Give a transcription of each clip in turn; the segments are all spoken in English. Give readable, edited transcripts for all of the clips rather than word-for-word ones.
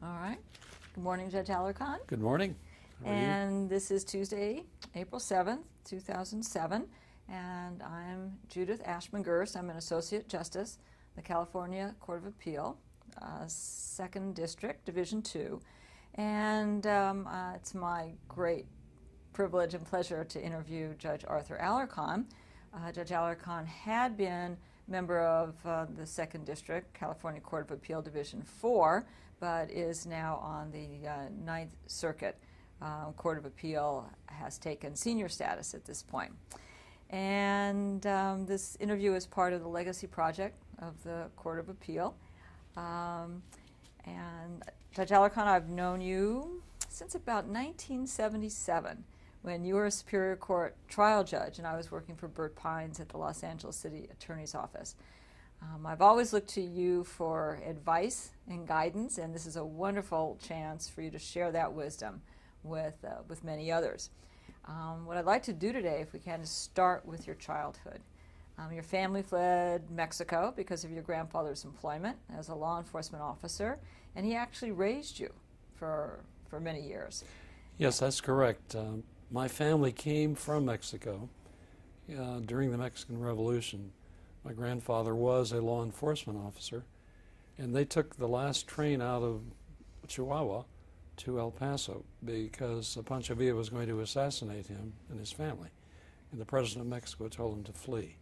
All right. Good morning, Judge Alarcon. Good morning. How are you? And this is Tuesday, April 7th, 2007. And I'm Judith Ashman-Gerst. I'm an Associate Justice, the California Court of Appeal, 2nd District, Division 2. And it's my great privilege and pleasure to interview Judge Arthur Alarcon. Judge Alarcon had been member of the 2nd District, California Court of Appeal, Division 4, but is now on the 9th Circuit. Court of Appeal has taken senior status at this point. And this interview is part of the legacy project of the Court of Appeal. And Judge Alarcon, I've known you since about 1977, when you were a Superior Court trial judge and I was working for Burt Pines at the Los Angeles City Attorney's Office. I've always looked to you for advice and guidance, and this is a wonderful chance for you to share that wisdom with many others. What I'd like to do today, if we can, is start with your childhood. Your family fled Mexico because of your grandfather's employment as a law enforcement officer, and he actually raised you for many years. Yes, that's correct. My family came from Mexico during the Mexican Revolution. My grandfather was a law enforcement officer, and they took the last train out of Chihuahua to El Paso because Pancho Villa was going to assassinate him and his family, and the president of Mexico told him to flee.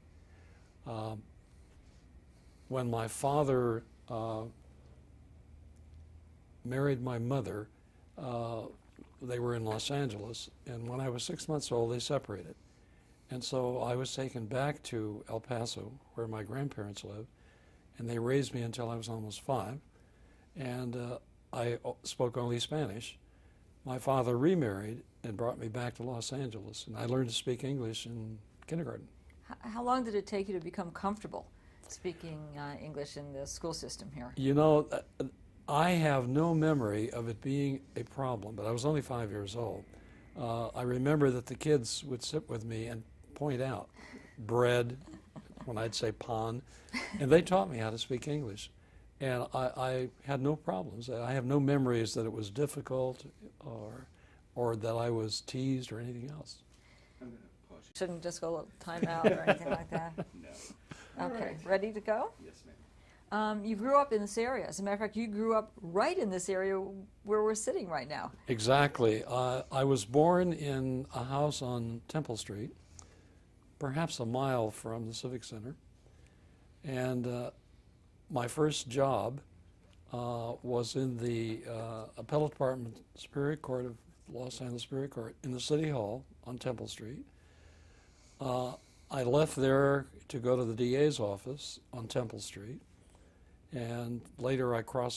When my father married my mother, they were in Los Angeles, and when I was 6 months old, they separated. And so I was taken back to El Paso, where my grandparents lived, and they raised me until I was almost 5. And I spoke only Spanish. My father remarried and brought me back to Los Angeles, and I learned to speak English in kindergarten. How long did it take you to become comfortable speaking English in the school system here? You know, I have no memory of it being a problem, but I was only 5 years old. I remember that the kids would sit with me and point out bread, when I'd say pan, and they taught me how to speak English. And I had no problems. I have no memories that it was difficult or that I was teased or anything else. I'm going to pause. Shouldn't just go time out or anything like that? No. Okay, right. Ready to go? Yes, ma'am. You grew up in this area. As a matter of fact, you grew up right in this area where we're sitting right now. Exactly. I was born in a house on Temple Street, perhaps a mile from the Civic Center. And my first job was in the Appellate Department, Superior Court of Los Angeles Superior Court, in the City Hall on Temple Street. I left there to go to the DA's office on Temple Street. And later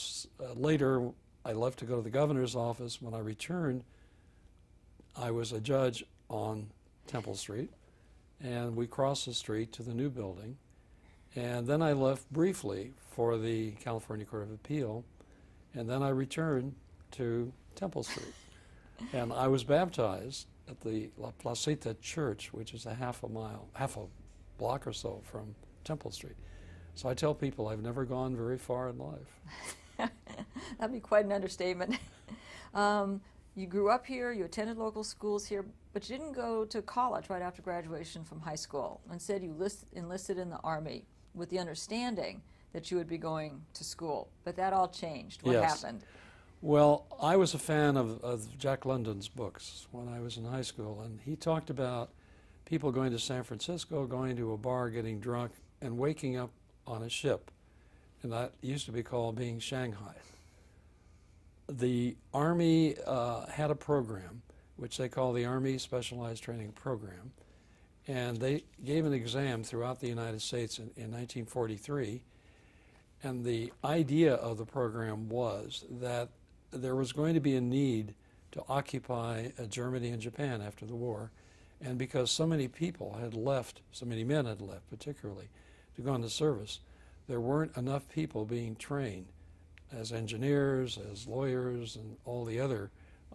I left to go to the governor's office. When I returned, I was a judge on Temple Street, and we crossed the street to the new building. And then I left briefly for the California Court of Appeal, and then I returned to Temple Street. And I was baptized at the La Placita Church, which is half a block or so from Temple Street. So I tell people I've never gone very far in life. That'd be quite an understatement. You grew up here, you attended local schools here, but you didn't go to college right after graduation from high school. Instead, you enlisted in the Army with the understanding that you would be going to school. But that all changed. What happened? Well, I was a fan of Jack London's books when I was in high school, and he talked about people going to San Francisco, going to a bar, getting drunk, and waking up on a ship, and that used to be called being Shanghai. The Army had a program which they call the Army Specialized Training Program, and they gave an exam throughout the United States in 1943, and the idea of the program was that there was going to be a need to occupy Germany and Japan after the war, and because so many people had left, so many men had left particularly, to go into service, there weren't enough people being trained as engineers, as lawyers, and all the other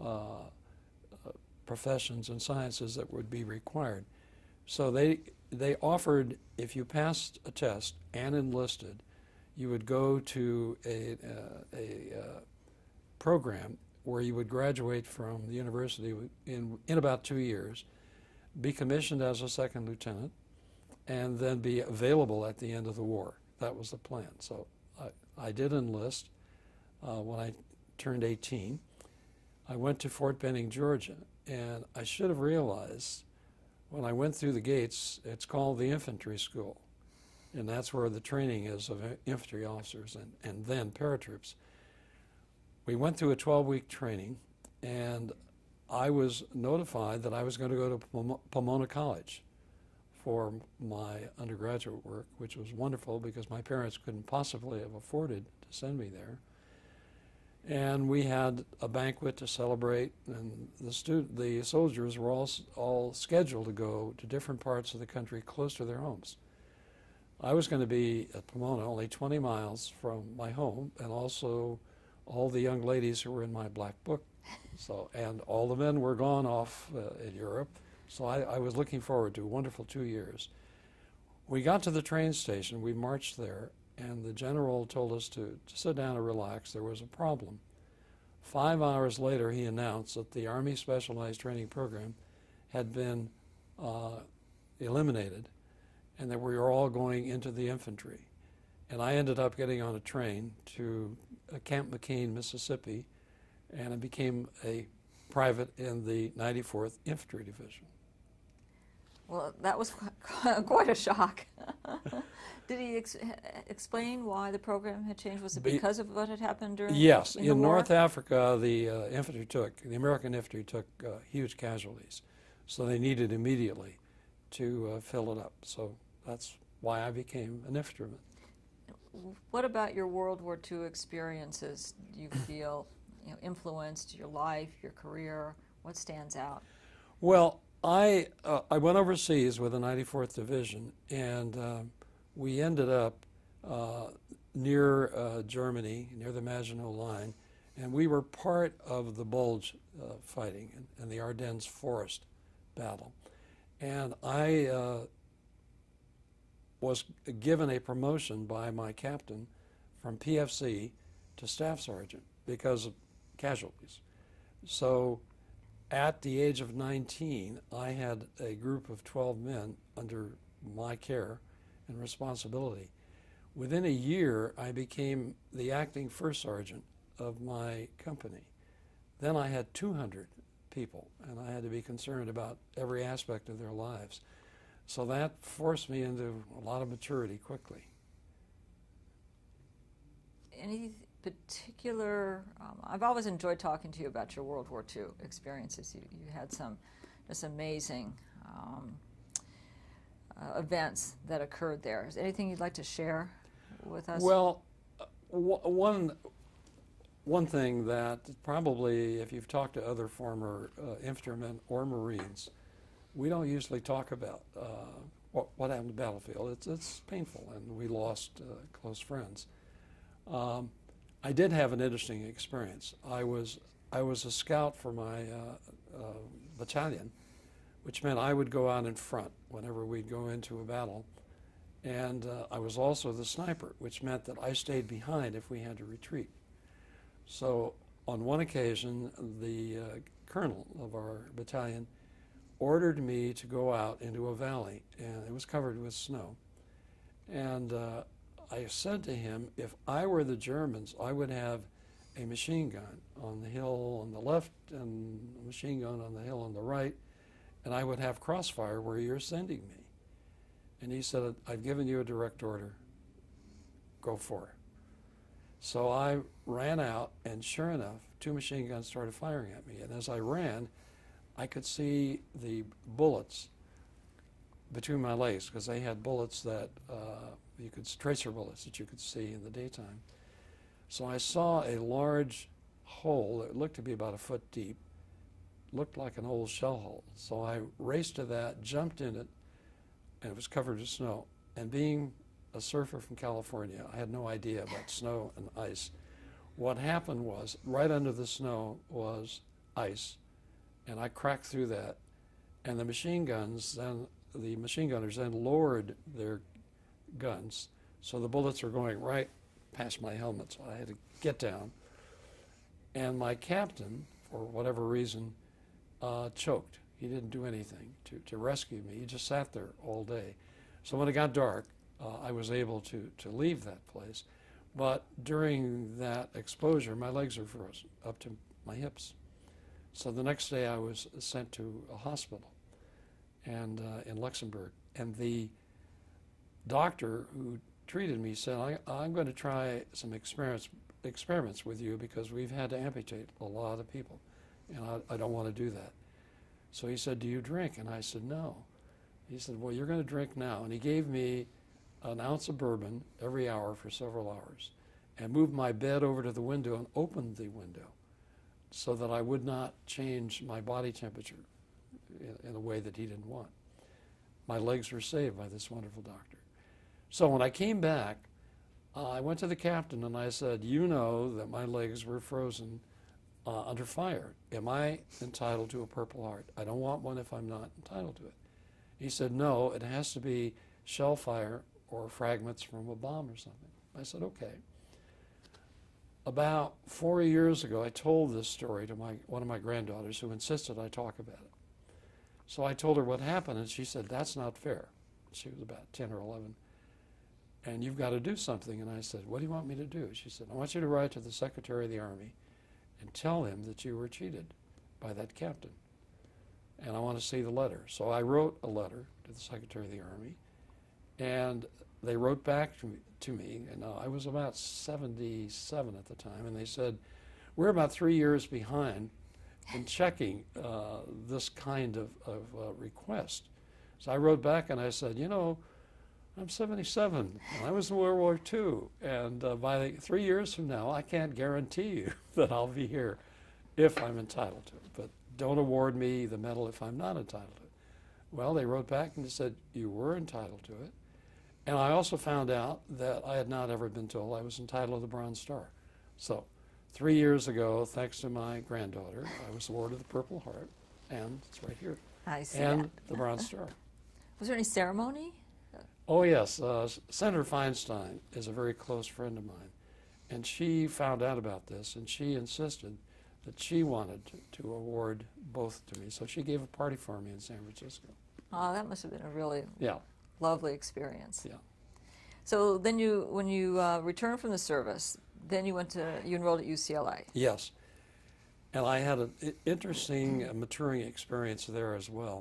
professions and sciences that would be required. So they offered, if you passed a test and enlisted, you would go to program where you would graduate from the university in about 2 years, be commissioned as a second lieutenant, and then be available at the end of the war. That was the plan. So I did enlist when I turned 18. I went to Fort Benning, Georgia, and I should have realized when I went through the gates, it's called the infantry school, and that's where the training is of infantry officers and then paratroops. We went through a 12-week training, and I was notified that I was going to go to Pomona College for my undergraduate work, which was wonderful because my parents couldn't possibly have afforded to send me there. And we had a banquet to celebrate, and the soldiers were all scheduled to go to different parts of the country close to their homes. I was going to be at Pomona, only 20 miles from my home, and also all the young ladies who were in my black book. So, and all the men were gone off in Europe. So I was looking forward to a wonderful 2 years. We got to the train station, we marched there, and the general told us to sit down and relax. There was a problem. 5 hours later, he announced that the Army Specialized Training Program had been eliminated and that we were all going into the infantry. And I ended up getting on a train to Camp McKean, Mississippi, and I became a private in the 94th Infantry Division. Well, that was quite a shock. Did he explain why the program had changed? Was it because of what had happened during Yes. in the In war? North Africa, the American infantry took huge casualties. So they needed immediately to fill it up. So that's why I became an infantryman. What about your World War II experiences do you feel influenced your life, your career? What stands out? Well, I went overseas with the 94th Division, and we ended up near Germany, near the Maginot Line, and we were part of the Bulge fighting and the Ardennes Forest battle. And I was given a promotion by my captain from PFC to staff sergeant because of casualties. So at the age of 19, I had a group of 12 men under my care and responsibility. Within a year, I became the acting first sergeant of my company. Then I had 200 people, and I had to be concerned about every aspect of their lives. So that forced me into a lot of maturity quickly. Any particular, I've always enjoyed talking to you about your World War II experiences. You had some just amazing events that occurred there. Is there anything you'd like to share with us? Well, one thing that probably, if you've talked to other former infantrymen or Marines, we don't usually talk about what happened on the battlefield. It's painful, and we lost close friends. I did have an interesting experience. I was a scout for my battalion, which meant I would go out in front whenever we'd go into a battle. And I was also the sniper, which meant that I stayed behind if we had to retreat. So on one occasion, the colonel of our battalion ordered me to go out into a valley, and it was covered with snow. And I said to him, if I were the Germans, I would have a machine gun on the hill on the left and a machine gun on the hill on the right, and I would have crossfire where you're sending me. And he said, I've given you a direct order. Go for it. So I ran out, and sure enough, 2 machine guns started firing at me. And as I ran, I could see the bullets between my legs, because they had bullets that tracer bullets that you could see in the daytime. So I saw a large hole that looked to be about a foot deep, looked like an old shell hole. So I raced to that, jumped in it, and it was covered with snow. And being a surfer from California, I had no idea about snow and ice. What happened was, right under the snow was ice, and I cracked through that. And the machine gunners then lowered their guns, so the bullets were going right past my helmet, so I had to get down. And my captain, for whatever reason, choked. He didn't do anything to rescue me. He just sat there all day. So when it got dark, I was able to leave that place. But during that exposure, my legs were frozen up to my hips. So the next day I was sent to a hospital and in Luxembourg. And the doctor who treated me said, I'm going to try some experiments with you because we've had to amputate a lot of people, and I don't want to do that. So he said, do you drink? And I said, no. He said, well, you're going to drink now. And he gave me an ounce of bourbon every hour for several hours and moved my bed over to the window and opened the window so that I would not change my body temperature in a way that he didn't want. My legs were saved by this wonderful doctor. So when I came back, I went to the captain and I said, you know that my legs were frozen under fire. Am I entitled to a Purple Heart? I don't want one if I'm not entitled to it. He said, no, it has to be shell fire or fragments from a bomb or something. I said, okay. About 4 years ago, I told this story to one of my granddaughters who insisted I talk about it. So I told her what happened, and she said, that's not fair. She was about 10 or 11. And you've got to do something. And I said, what do you want me to do? She said, I want you to write to the Secretary of the Army and tell him that you were cheated by that captain. And I want to see the letter. So I wrote a letter to the Secretary of the Army, and they wrote back to me, and I was about 77 at the time, and they said, we're about 3 years behind in checking this kind of request. So I wrote back and I said, you know, I'm 77, and I was in World War II, and by 3 years from now, I can't guarantee you that I'll be here if I'm entitled to it, but don't award me the medal if I'm not entitled to it. Well, they wrote back and they said, you were entitled to it. And I also found out that I had not ever been told I was entitled to the Bronze Star. So 3 years ago, thanks to my granddaughter, I was awarded the Purple Heart, and it's right here. I see and that. the Bronze Star. Was there any ceremony? Oh, yes. Senator Feinstein is a very close friend of mine, and she found out about this, and she insisted that she wanted to award both to me. So she gave a party for me in San Francisco. Oh, that must have been a really Yeah. lovely experience. Yeah. So then when you returned from the service, then you enrolled at UCLA. Yes. And I had an interesting maturing experience there as well.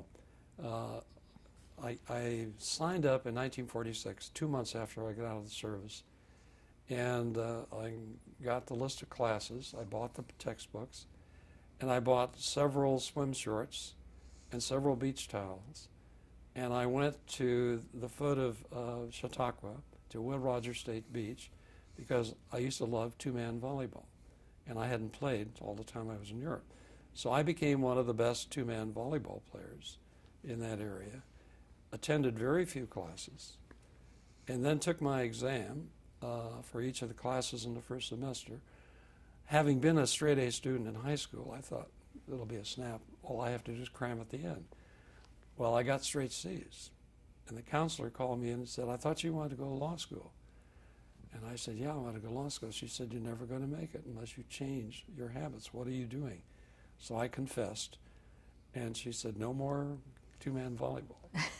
I signed up in 1946, 2 months after I got out of the service, and I got the list of classes. I bought the textbooks, and I bought several swim shorts and several beach towels, and I went to the foot of Chautauqua to Will Rogers State Beach because I used to love two-man volleyball, and I hadn't played all the time I was in Europe. So I became one of the best two-man volleyball players in that area, attended very few classes, and then took my exam for each of the classes in the first semester. Having been a straight-A student in high school, I thought, it'll be a snap. All I have to do is cram at the end. Well, I got straight C's, and the counselor called me in and said, I thought you wanted to go to law school. And I said, yeah, I want to go to law school. She said, you're never going to make it unless you change your habits. What are you doing? So I confessed, and she said, no more two-man volleyball.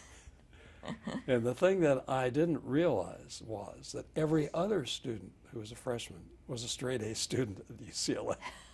And the thing that I didn't realize was that every other student who was a freshman was a straight-A student at UCLA.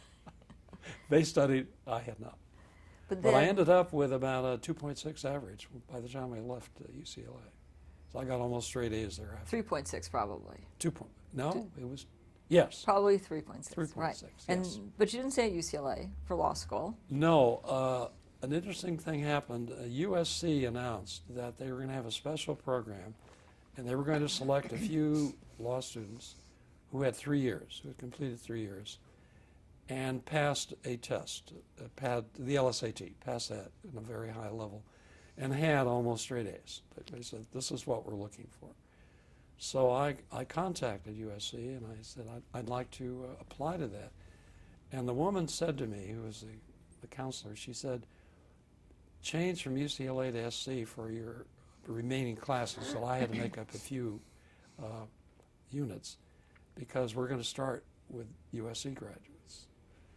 They studied, I had not. But I ended up with about a 2.6 average by the time I left UCLA. So I got almost straight A's thereafter. 3.6 probably. It was, yes. Probably 3.6. 3.6, right. yes. But you didn't stay at UCLA for law school. No. An interesting thing happened. USC announced that they were going to have a special program, and they were going to select a few law students who had 3 years, who had completed 3 years, and passed a test, the LSAT, passed that in a very high level, and had almost straight A's. They said, this is what we're looking for. So I contacted USC, and I said, I'd like to apply to that. And the woman said to me, who was the counselor, she said, change from UCLA to SC for your remaining classes. So I had to make up a few units because we're going to start with USC graduates.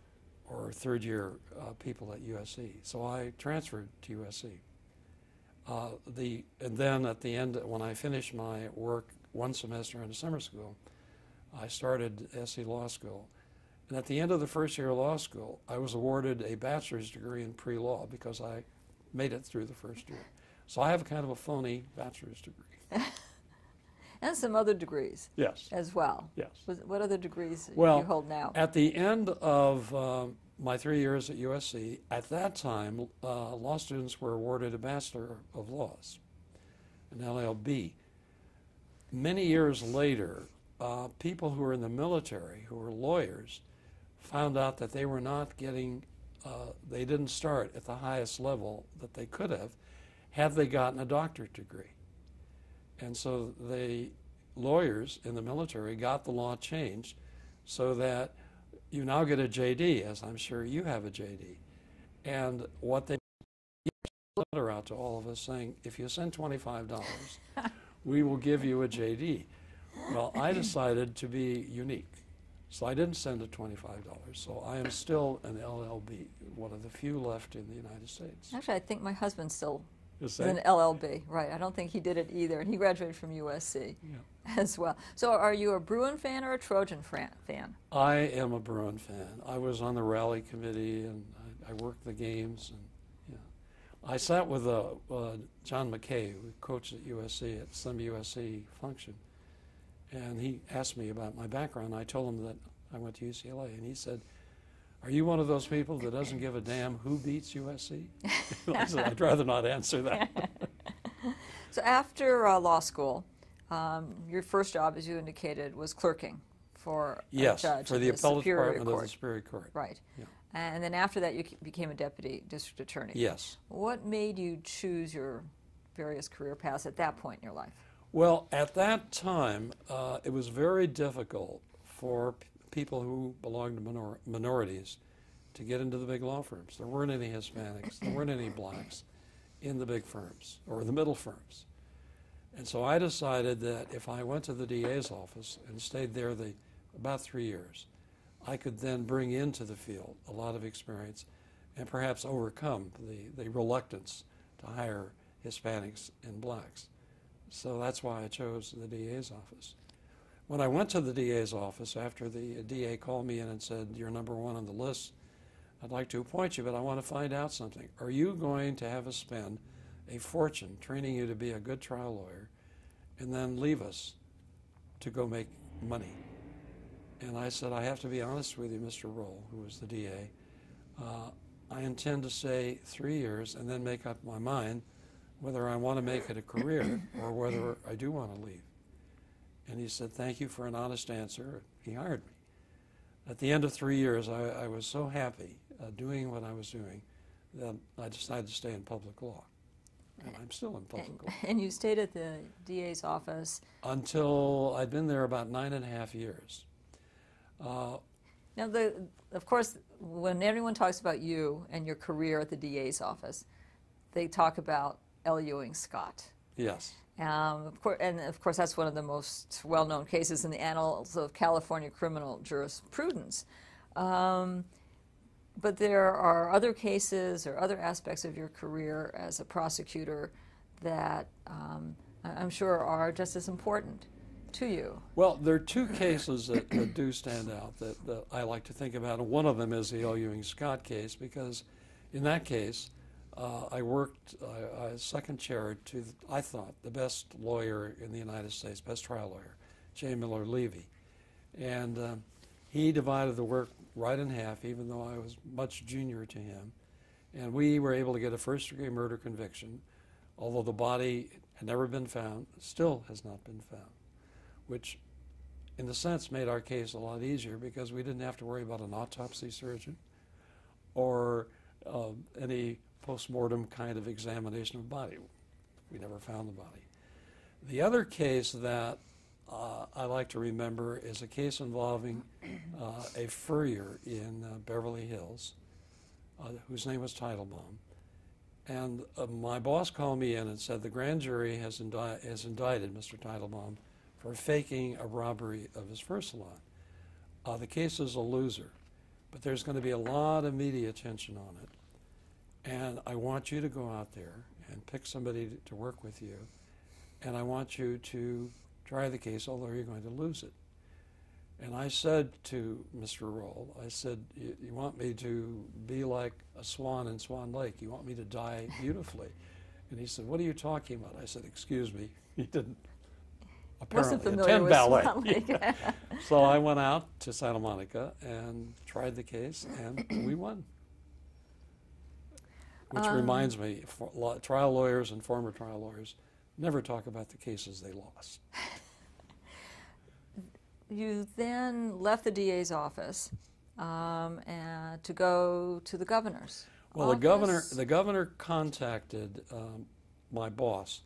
or third-year people at USC. So I transferred to USC. And then at the end, when I finished my work one semester in a summer school, I started SC Law School. And at the end of the first year of law school, I was awarded a bachelor's degree in pre-law because I made it through the first year. So I have kind of a phony bachelor's degree. And some other degrees. Yes. As well. Yes. What other degrees do Well, you hold now? at the end of my 3 years at USC, at that time, law students were awarded a Bachelor of Laws, an LL.B. Many years later, people who were in the military, who were lawyers, found out that they were not getting, they didn't start at the highest level that they could have had they gotten a doctorate degree. And so the lawyers in the military got the law changed so that you now get a JD, as I'm sure you have a JD. And what they sent a letter out to all of us saying, if you send $25, we will give you a JD. Well, I decided to be unique. So I didn't send a $25. So I am still an LL.B., one of the few left in the United States. Actually, I think my husband still Is an LL.B., right. I don't think he did it either, and he graduated from USC as well. So are you a Bruin fan or a Trojan fan? I am a Bruin fan. I was on the rally committee, and I worked the games. And I sat with John McKay, who coached at USC, at some USC function, and he asked me about my background. I told him that I went to UCLA, and he said, "Are you one of those people that doesn't give a damn who beats USC?" I said, "I'd rather not answer that." So after law school, your first job, as you indicated, was clerking for a judge for the in Appellate Superior Department of Court. the Superior Court. Right. Yeah. And then after that, you became a deputy district attorney. Yes. What made you choose your various career paths at that point in your life? Well, at that time, it was very difficult for people who belonged to minorities to get into the big law firms. There weren't any Hispanics, there weren't any blacks in the big firms or the middle firms. And so I decided that if I went to the DA's office and stayed there about 3 years, I could then bring into the field a lot of experience and perhaps overcome the reluctance to hire Hispanics and blacks. So that's why I chose the DA's office. When I went to the DA's office after the DA called me in and said, "You're number one on the list, I'd like to appoint you, but I want to find out something. Are you going to have us spend a fortune training you to be a good trial lawyer and then leave us to go make money?" And I said, "I have to be honest with you, Mr. Roll," who was the DA. "I intend to stay 3 years and then make up my mind whether I want to make it a career or whether I do want to leave." And he said, "Thank you for an honest answer." He hired me. At the end of 3 years, I was so happy doing what I was doing that I decided to stay in public law. And I'm still in public law. And you stayed at the DA's office? Until I'd been there about 9.5 years. Now, of course, when everyone talks about you and your career at the DA's office, they talk about L. Ewing Scott. Yes. Of course, that's one of the most well-known cases in the annals of California criminal jurisprudence. But there are other cases or other aspects of your career as a prosecutor that I'm sure are just as important to you. Well, there are two cases that do stand out that I like to think about, and one of them is the L. Ewing Scott case, because in that case, I worked as second chair to, I thought, the best lawyer in the United States, best trial lawyer, J. Miller Levy. And he divided the work right in half, even though I was much junior to him. And we were able to get a first-degree murder conviction, although the body had never been found, still has not been found, which in a sense made our case a lot easier because we didn't have to worry about an autopsy surgeon or any post-mortem kind of examination of the body. We never found the body. The other case that I like to remember is a case involving a furrier in Beverly Hills whose name was Teitelbaum. And my boss called me in and said the grand jury has indicted Mr. Teitelbaum for faking a robbery of his fur salon. The case is a loser, but there's going to be a lot of media attention on it. And I want you to go out there and pick somebody to work with you. And I want you to try the case, although you're going to lose it. And I said to Mr. Roll, I said, you want me to be like a swan in Swan Lake? You want me to die beautifully? And he said, what are you talking about? I said, excuse me. He didn't apparently attend ballet. Swan Lake. Yeah. So I went out to Santa Monica and tried the case, and we won. Which reminds me, trial lawyers and former trial lawyers never talk about the cases they lost. You then left the DA's office and to go to the governor's Well, office. the governor contacted my boss,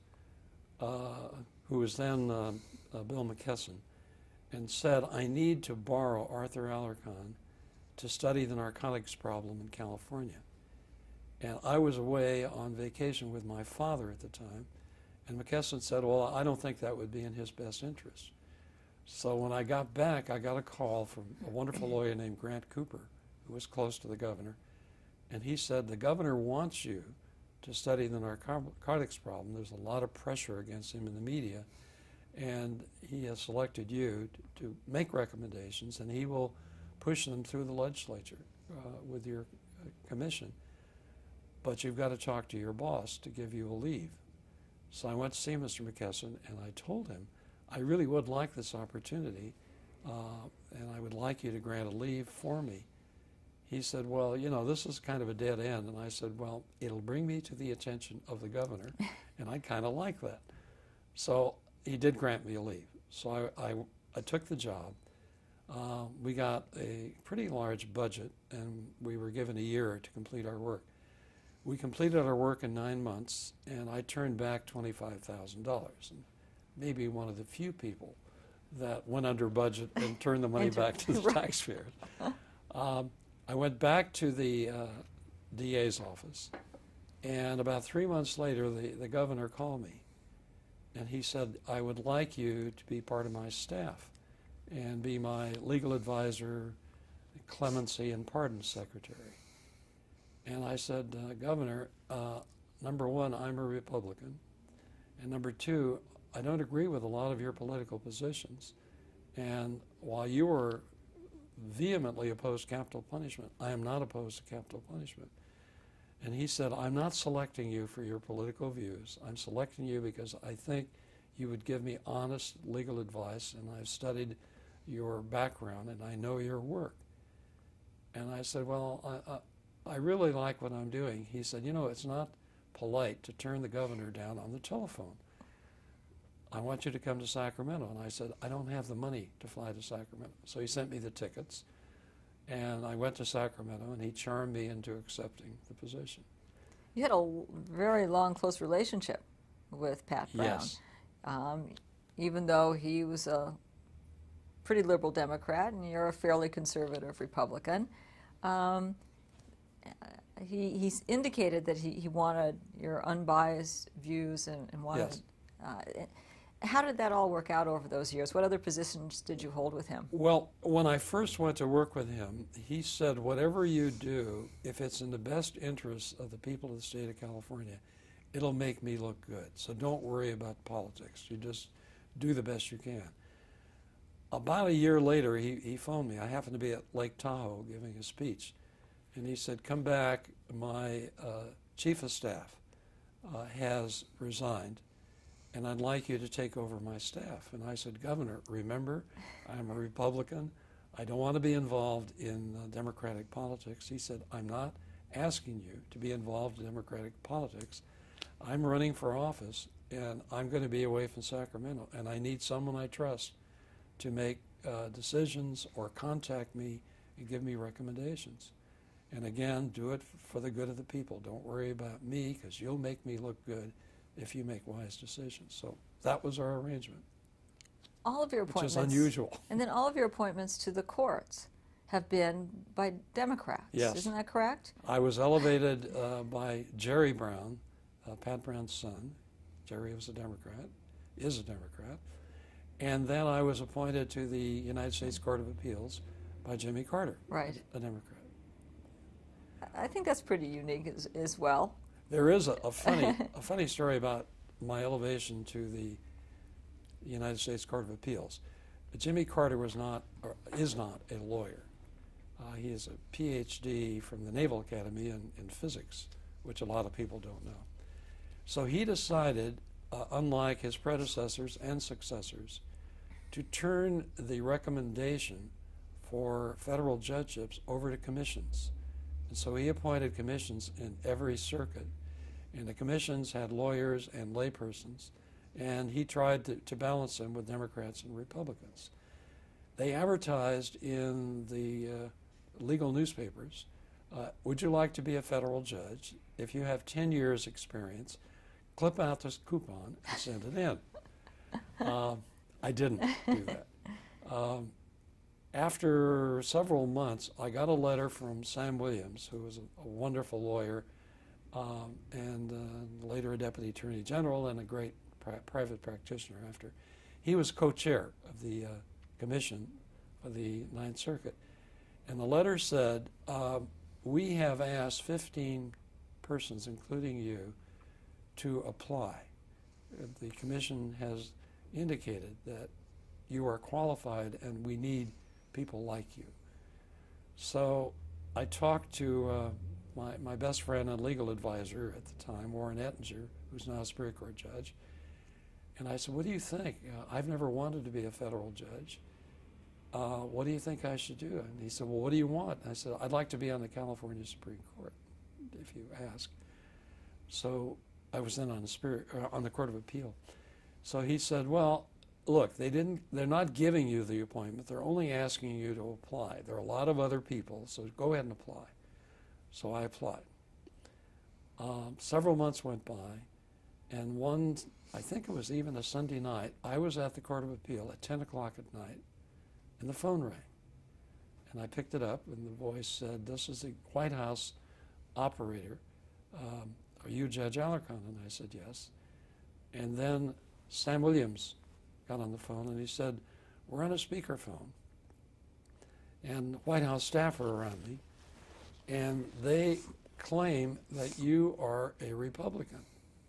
who was then Bill McKesson, and said, I need to borrow Arthur Alarcon to study the narcotics problem in California. And I was away on vacation with my father at the time, and McKesson said, well, I don't think that would be in his best interest. So when I got back, I got a call from a wonderful lawyer named Grant Cooper, who was close to the governor, and he said, the governor wants you to study the narcotics problem. There's a lot of pressure against him in the media, and he has selected you to make recommendations, and he will push them through the legislature with your commission. But you've got to talk to your boss to give you a leave. So I went to see Mr. McKesson, and I told him, I really would like this opportunity, and I would like you to grant a leave for me. He said, well, you know, this is kind of a dead end. And I said, well, it'll bring me to the attention of the governor, and I kind of like that. So he did grant me a leave. So I took the job. We got a pretty large budget, and we were given a year to complete our work. We completed our work in 9 months, and I turned back $25,000. And maybe one of the few people that went under budget and turned the money back to the taxpayers. I went back to the DA's office, and about 3 months later, the governor called me, and he said, I would like you to be part of my staff and be my legal advisor, clemency, and pardon secretary. And I said, Governor, number one, I'm a Republican, and number two, I don't agree with a lot of your political positions. And while you are vehemently opposed to capital punishment, I am not opposed to capital punishment. And he said, I'm not selecting you for your political views. I'm selecting you because I think you would give me honest legal advice, and I've studied your background, and I know your work. And I said, well, I really like what I'm doing. He said, you know, it's not polite to turn the governor down on the telephone. I want you to come to Sacramento. And I said, I don't have the money to fly to Sacramento. So he sent me the tickets, and I went to Sacramento, and he charmed me into accepting the position. You had a very long, close relationship with Pat Brown. Yes. Even though he was a pretty liberal Democrat and you're a fairly conservative Republican. He's indicated that he wanted your unbiased views and wanted... Yes. How did that all work out over those years? What other positions did you hold with him? Well, when I first went to work with him, he said, whatever you do, if it's in the best interest of the people of the state of California, it'll make me look good. So don't worry about politics. You just do the best you can. About a year later, he phoned me. I happened to be at Lake Tahoe giving a speech. And he said, come back, my chief of staff has resigned, and I'd like you to take over my staff. And I said, Governor, remember, I'm a Republican. I don't want to be involved in Democratic politics. He said, I'm not asking you to be involved in Democratic politics. I'm running for office, and I'm going to be away from Sacramento, and I need someone I trust to make decisions or contact me and give me recommendations. And again, do it for the good of the people. Don't worry about me, because you'll make me look good if you make wise decisions. So that was our arrangement. All of your appointments, which is unusual. And then all of your appointments to the courts have been by Democrats. Yes. Isn't that correct? I was elevated by Jerry Brown, Pat Brown's son. Jerry was a Democrat, is a Democrat. And then I was appointed to the United States Court of Appeals by Jimmy Carter, right, a Democrat. I think that's pretty unique as well. There is a funny story about my elevation to the United States Court of Appeals. Jimmy Carter was not, or is not, a lawyer. He is a PhD from the Naval Academy in physics, which a lot of people don't know. So he decided, unlike his predecessors and successors, to turn the recommendation for federal judgeships over to commissions. And so he appointed commissions in every circuit. And the commissions had lawyers and laypersons, and he tried to balance them with Democrats and Republicans. They advertised in the legal newspapers, would you like to be a federal judge? If you have 10 years experience, clip out this coupon and send it in. I didn't do that. After several months, I got a letter from Sam Williams, who was a wonderful lawyer, and later a deputy attorney general and a great private practitioner after. He was co-chair of the commission of the Ninth Circuit. And the letter said, we have asked 15 persons, including you, to apply. The commission has indicated that you are qualified and we need people like you. So I talked to my best friend and legal advisor at the time, Warren Ettinger, who's now a Superior Court judge, and I said, what do you think? I've never wanted to be a federal judge. What do you think I should do? And he said, well, what do you want? And I said, I'd like to be on the California Supreme Court, if you ask. So I was then on the Court of Appeal. So he said, well, look, they're not giving you the appointment. They're only asking you to apply. There are a lot of other people, so go ahead and apply. So I applied. Several months went by, and one, I think it was even a Sunday night, I was at the Court of Appeal at 10 o'clock at night, and the phone rang. And I picked it up, and the voice said, this is the White House operator. Are you Judge Alarcon? And I said, yes. And then Sam Williams got on the phone, and he said, we're on a speakerphone. And White House staff are around me, and they claim that you are a Republican.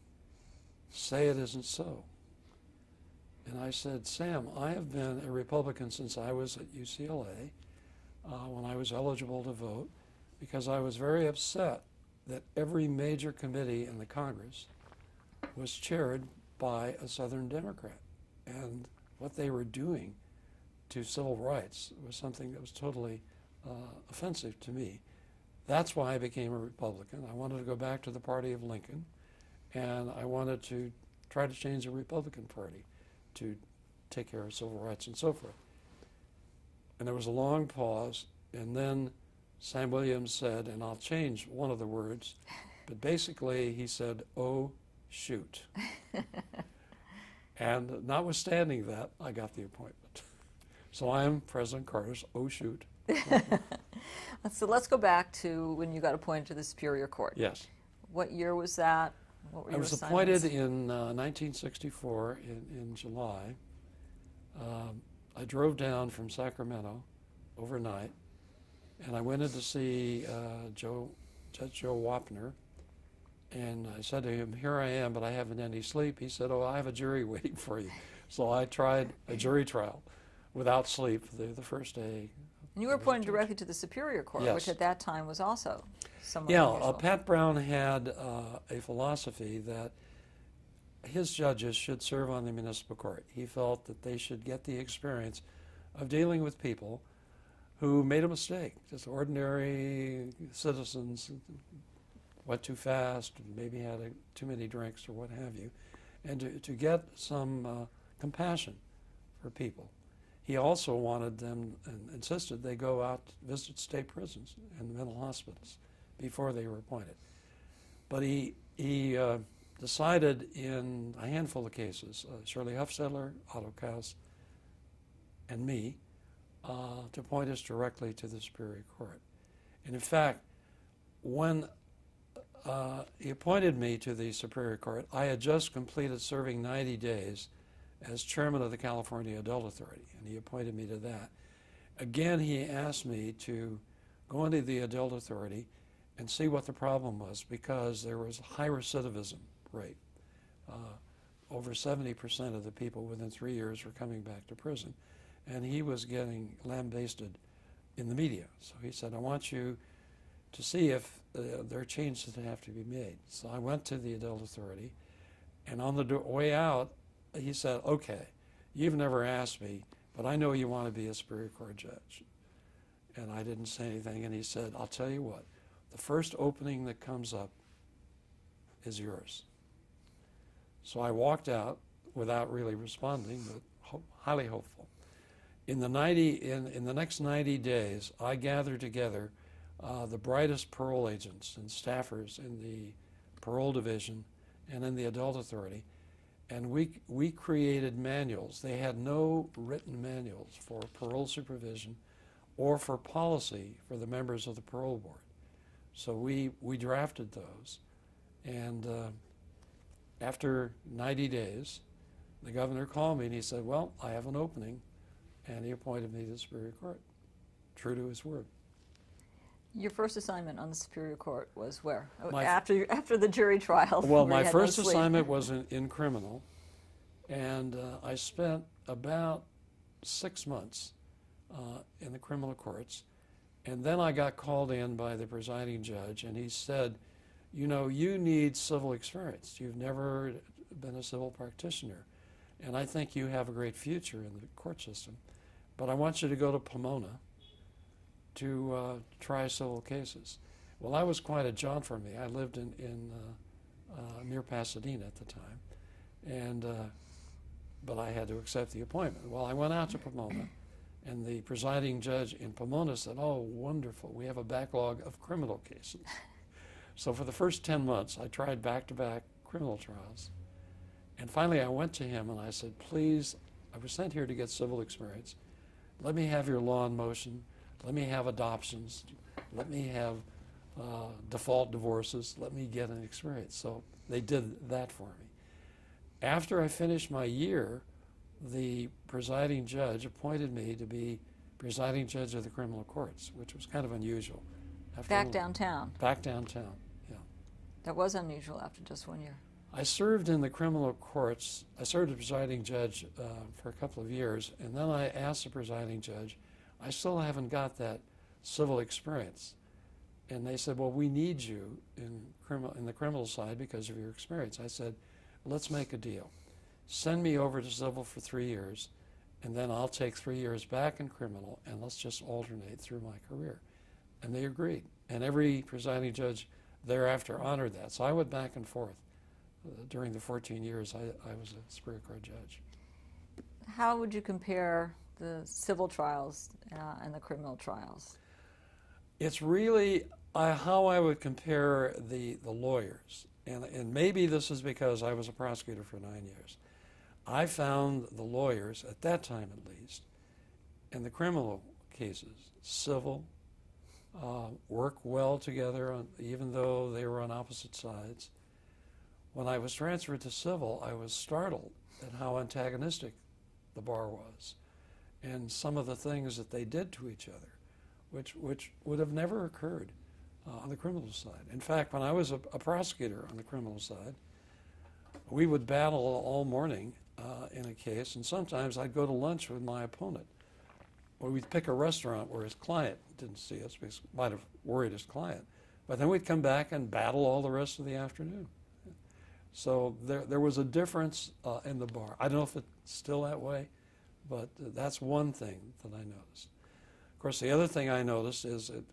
Say it isn't so. And I said, Sam, I have been a Republican since I was at UCLA, when I was eligible to vote, because I was very upset that every major committee in the Congress was chaired by a Southern Democrat. And what they were doing to civil rights was something that was totally offensive to me. That's why I became a Republican. I wanted to go back to the party of Lincoln, and I wanted to try to change the Republican Party to take care of civil rights and so forth. And there was a long pause, and then Sam Williams said, and I'll change one of the words, but basically he said, oh, shoot. And notwithstanding that, I got the appointment. So I am President Carter's oh, shoot. So let's go back to when you got appointed to the Superior Court. Yes. What year was that? What were your assignments? Appointed in 1964 in July. I drove down from Sacramento overnight, and I went in to see Judge Joe Wapner, and I said to him, here I am, but I haven't any sleep. He said, oh, I have a jury waiting for you. So I tried a jury trial without sleep the first day. And you were appointed directly to the Superior Court, yes. which at that time was also somewhat unusual. Pat Brown had a philosophy that his judges should serve on the municipal court. He felt that they should get the experience of dealing with people who made a mistake, just ordinary citizens, went too fast, maybe had too many drinks or what have you, and to get some compassion for people. He also wanted them and insisted they go out to visit state prisons and mental hospitals before they were appointed. But he decided in a handful of cases, Shirley Huffstedler, Otto Kaus, and me, to appoint us directly to the Superior Court. And in fact, when he appointed me to the Superior Court, I had just completed serving 90 days as chairman of the California Adult Authority, and he appointed me to that. Again, he asked me to go into the Adult Authority and see what the problem was, because there was a high recidivism rate. Over 70% of the people within 3 years were coming back to prison, and he was getting lambasted in the media. So he said, I want you to see if there are changes that have to be made. So I went to the Adult Authority, and on the way out, he said, okay, you've never asked me, but I know you want to be a Superior Court judge. And I didn't say anything, and he said, I'll tell you what, the first opening that comes up is yours. So I walked out without really responding, but highly hopeful. In the next 90 days, I gathered together the brightest parole agents and staffers in the parole division and in the Adult Authority, and we created manuals. They had no written manuals for parole supervision or for policy for the members of the parole board. So we drafted those, and after 90 days, the governor called me and he said, well, I have an opening, and he appointed me to the Superior Court, true to his word. Your first assignment on the Superior Court was where? After the jury trial? Well, my first assignment was in criminal, and I spent about 6 months in the criminal courts, and then I got called in by the presiding judge, and he said, you know, you need civil experience. You've never been a civil practitioner, and I think you have a great future in the court system, but I want you to go to Pomona to try civil cases. Well, that was quite a jaunt for me. I lived near Pasadena at the time, and but I had to accept the appointment. Well, I went out to Pomona, and the presiding judge in Pomona said, oh, wonderful, we have a backlog of criminal cases. So for the first 10 months, I tried back-to-back criminal trials. And finally, I went to him and I said, please, I was sent here to get civil experience. Let me have your law in motion. Let me have adoptions. Let me have default divorces. Let me get an experience. So they did that for me. After I finished my year, the presiding judge appointed me to be presiding judge of the criminal courts, which was kind of unusual. Back downtown. Back downtown, yeah. That was unusual after just 1 year. I served in the criminal courts. I served as presiding judge for a couple of years, and then I asked the presiding judge, I still haven't got that civil experience. And they said, well, we need you in the criminal side because of your experience. I said, let's make a deal. Send me over to civil for 3 years, and then I'll take 3 years back in criminal, and let's just alternate through my career. And they agreed. And every presiding judge thereafter honored that. So I went back and forth. During the 14 years I was a Superior Court judge. How would you compare the civil trials and the criminal trials? It's really how I would compare the lawyers. And maybe this is because I was a prosecutor for 9 years. I found the lawyers, at that time at least, in the criminal cases, civil, work well together, even though they were on opposite sides. When I was transferred to civil, I was startled at how antagonistic the bar was, and some of the things that they did to each other, which would have never occurred on the criminal side. In fact, when I was a prosecutor on the criminal side, we would battle all morning in a case, and sometimes I'd go to lunch with my opponent. Or we'd pick a restaurant where his client didn't see us because he might have worried his client. But then we'd come back and battle all the rest of the afternoon. So there was a difference in the bar. I don't know if it's still that way, but that's one thing that I noticed. Of course, the other thing I noticed is that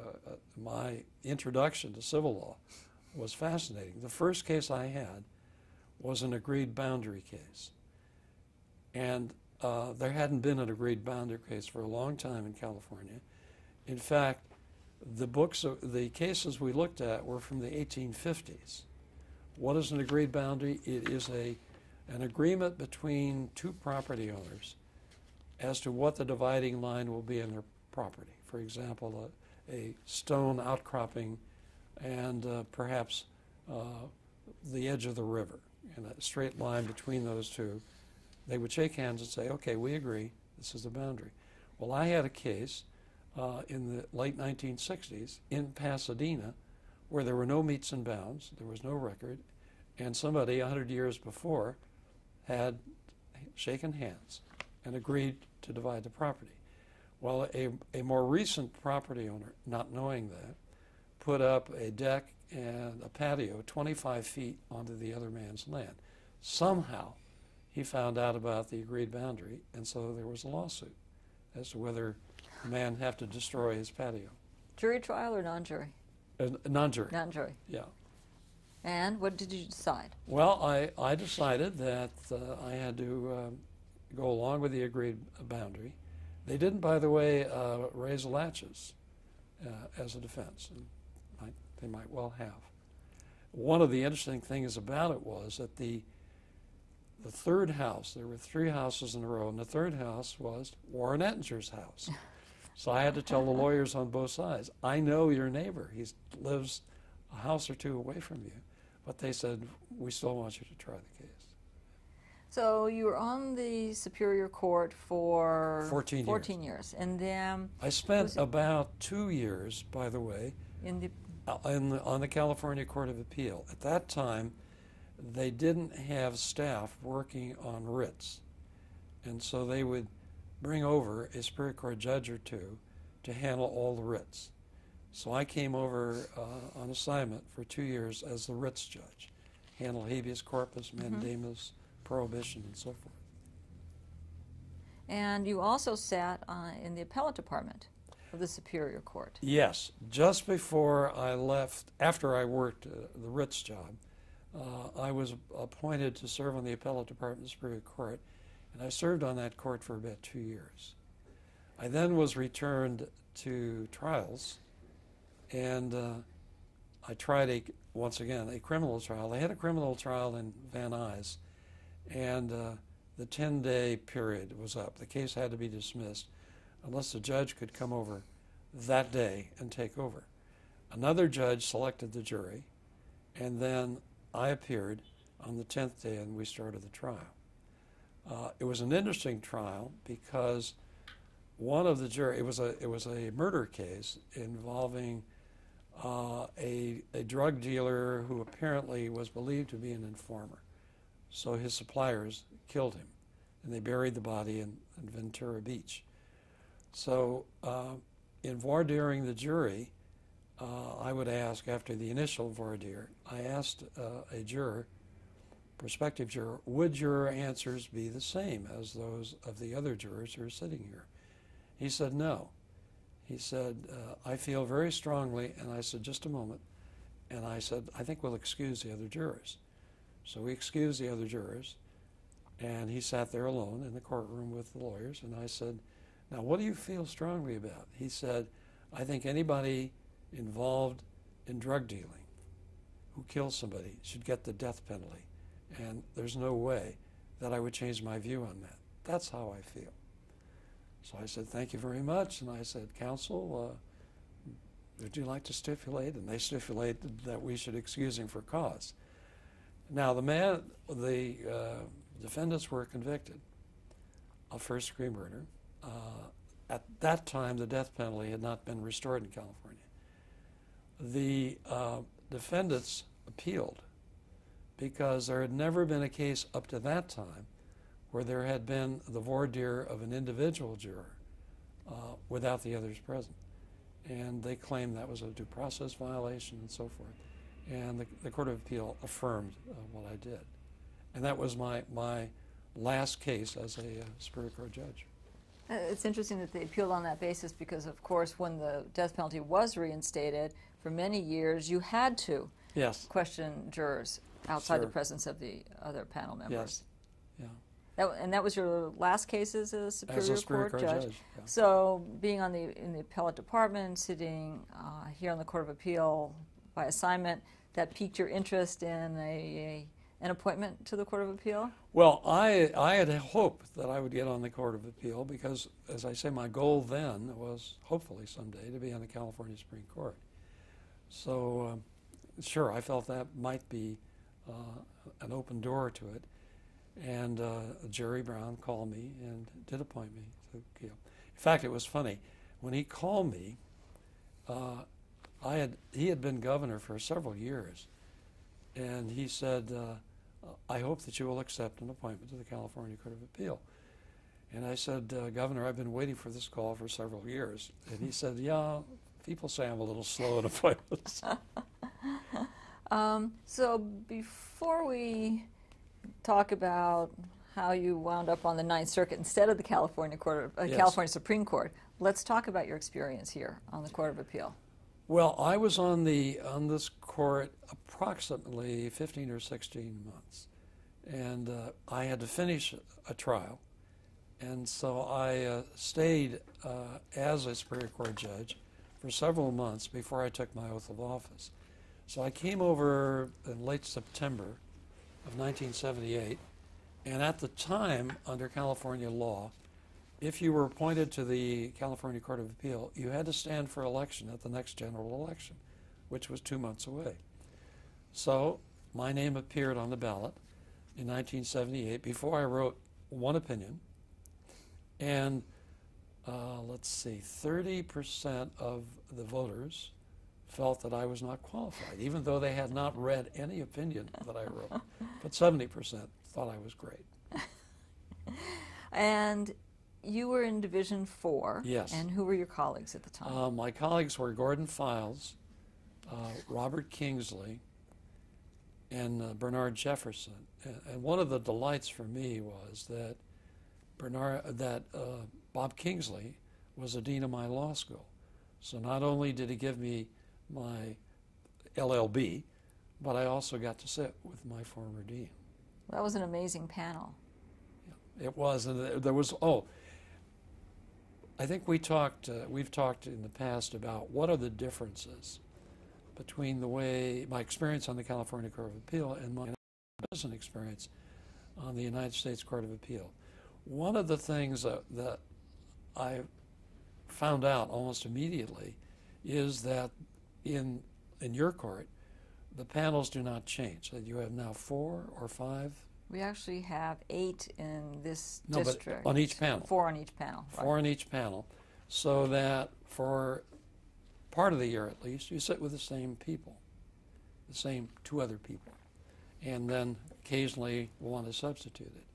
my introduction to civil law was fascinating. The first case I had was an agreed boundary case. And there hadn't been an agreed boundary case for a long time in California. In fact, the cases we looked at were from the 1850s. What is an agreed boundary? It is an agreement between two property owners as to what the dividing line will be in their property. For example, a stone outcropping and perhaps the edge of the river, and a straight line between those two. They would shake hands and say, okay, we agree, this is the boundary. Well, I had a case in the late 1960s in Pasadena where there were no meets and bounds, there was no record, and somebody 100 years before had shaken hands and agreed to divide the property. Well, a more recent property owner, not knowing that, put up a deck and a patio 25 feet onto the other man's land. Somehow, he found out about the agreed boundary, and so there was a lawsuit as to whether the man had to destroy his patio. Jury trial or non-jury? Non-jury. Non-jury. Yeah. And what did you decide? Well, I decided that I had to go along with the agreed boundary. They didn't, by the way, raise latches as a defense, and they might well have. One of the interesting things about it was that the third house, there were 3 houses in a row, and the third house was Warren Ettinger's house. So I had to tell the lawyers on both sides, I know your neighbor. He lives a house or 2 away from you. But they said, we still want you to try the case. So you were on the Superior Court for 14 years. And then I spent about 2 years, by the way, on the California Court of Appeal. At that time, they didn't have staff working on writs. And so they would bring over a Superior Court judge or 2 to handle all the writs. So I came over on assignment for 2 years as the writs judge, handle habeas corpus, mandamus, prohibition, and so forth. And you also sat in the appellate department of the Superior Court. Yes. Just before I left, after I worked the writs job, I was appointed to serve on the appellate department of the Superior Court, and I served on that court for about 2 years. I then was returned to trials, and I tried, once again, a criminal trial. They had a criminal trial in Van Nuys, and the 10-day period was up. The case had to be dismissed unless the judge could come over that day and take over. Another judge selected the jury, and then I appeared on the 10th day, and we started the trial. It was an interesting trial because one of the jury, it was a murder case involving a drug dealer who apparently was believed to be an informer. So his suppliers killed him, and they buried the body in Ventura Beach. So in voir direing the jury, I would ask, after the initial voir dire, I asked a juror, prospective juror, would your answers be the same as those of the other jurors who are sitting here? He said no. He said, I feel very strongly, and I said, just a moment. And I said, I think we'll excuse the other jurors. So we excused the other jurors, and he sat there alone in the courtroom with the lawyers, and I said, now what do you feel strongly about? He said, I think anybody involved in drug dealing who kills somebody should get the death penalty, and there's no way that I would change my view on that. That's how I feel. So I said, thank you very much, and I said, counsel, would you like to stipulate? And they stipulated that we should excuse him for cause. Now, the defendants were convicted of first-degree murder. At that time, the death penalty had not been restored in California. The defendants appealed because there had never been a case up to that time where there had been the voir dire of an individual juror without the others present. And they claimed that was a due process violation and so forth. And the Court of Appeal affirmed what I did. And that was my last case as a Superior Court judge. It's interesting that they appealed on that basis because, of course, when the death penalty was reinstated, for many years you had to question jurors outside the presence of the other panel members. Yes. Yeah. And that was your last case as a Superior Court judge? Yeah. So being in the appellate department, sitting here on the Court of Appeal by assignment, that piqued your interest in an appointment to the Court of Appeal? Well, I had hoped that I would get on the Court of Appeal because, as I say, my goal then was hopefully someday to be on the California Supreme Court. So, sure, I felt that might be an open door to it. And Jerry Brown called me and did appoint me to appeal. In fact, it was funny. When he called me, he had been governor for several years, and he said, I hope that you will accept an appointment to the California Court of Appeal. And I said, Governor, I've been waiting for this call for several years. And he said, yeah, people say I'm a little slow in appointments. So before we talk about how you wound up on the Ninth Circuit instead of the California Yes. California Supreme Court, let's talk about your experience here on the Court of Appeal. Well, I was on this court approximately 15 or 16 months, and I had to finish a trial, and so I stayed as a Superior Court judge for several months before I took my oath of office. So I came over in late September of 1978, and at the time, under California law, if you were appointed to the California Court of Appeal, you had to stand for election at the next general election, which was 2 months away. So my name appeared on the ballot in 1978 before I wrote one opinion, and let's see, 30% of the voters felt that I was not qualified, even though they had not read any opinion that I wrote. But 70% thought I was great. And you were in Division 4. Yes. And who were your colleagues at the time? My colleagues were Gordon Files, Robert Kingsley, and Bernard Jefferson. And one of the delights for me was that Bob Kingsley was the dean of my law school. So not only did he give me my LL.B., but I also got to sit with my former dean. That was an amazing panel. Yeah, it was, and there was, I think we've talked in the past about what are the differences between the way, my experience on the California Court of Appeal and my present experience on the United States Court of Appeal. One of the things that I found out almost immediately is that in your court, the panels do not change. That you have now 4 or 5. We actually have 8 in this No, district. but on each panel. 4 on each panel. Right. 4 on each panel, so that for part of the year at least, you sit with the same people, the same 2 other people, and then occasionally one is substituted.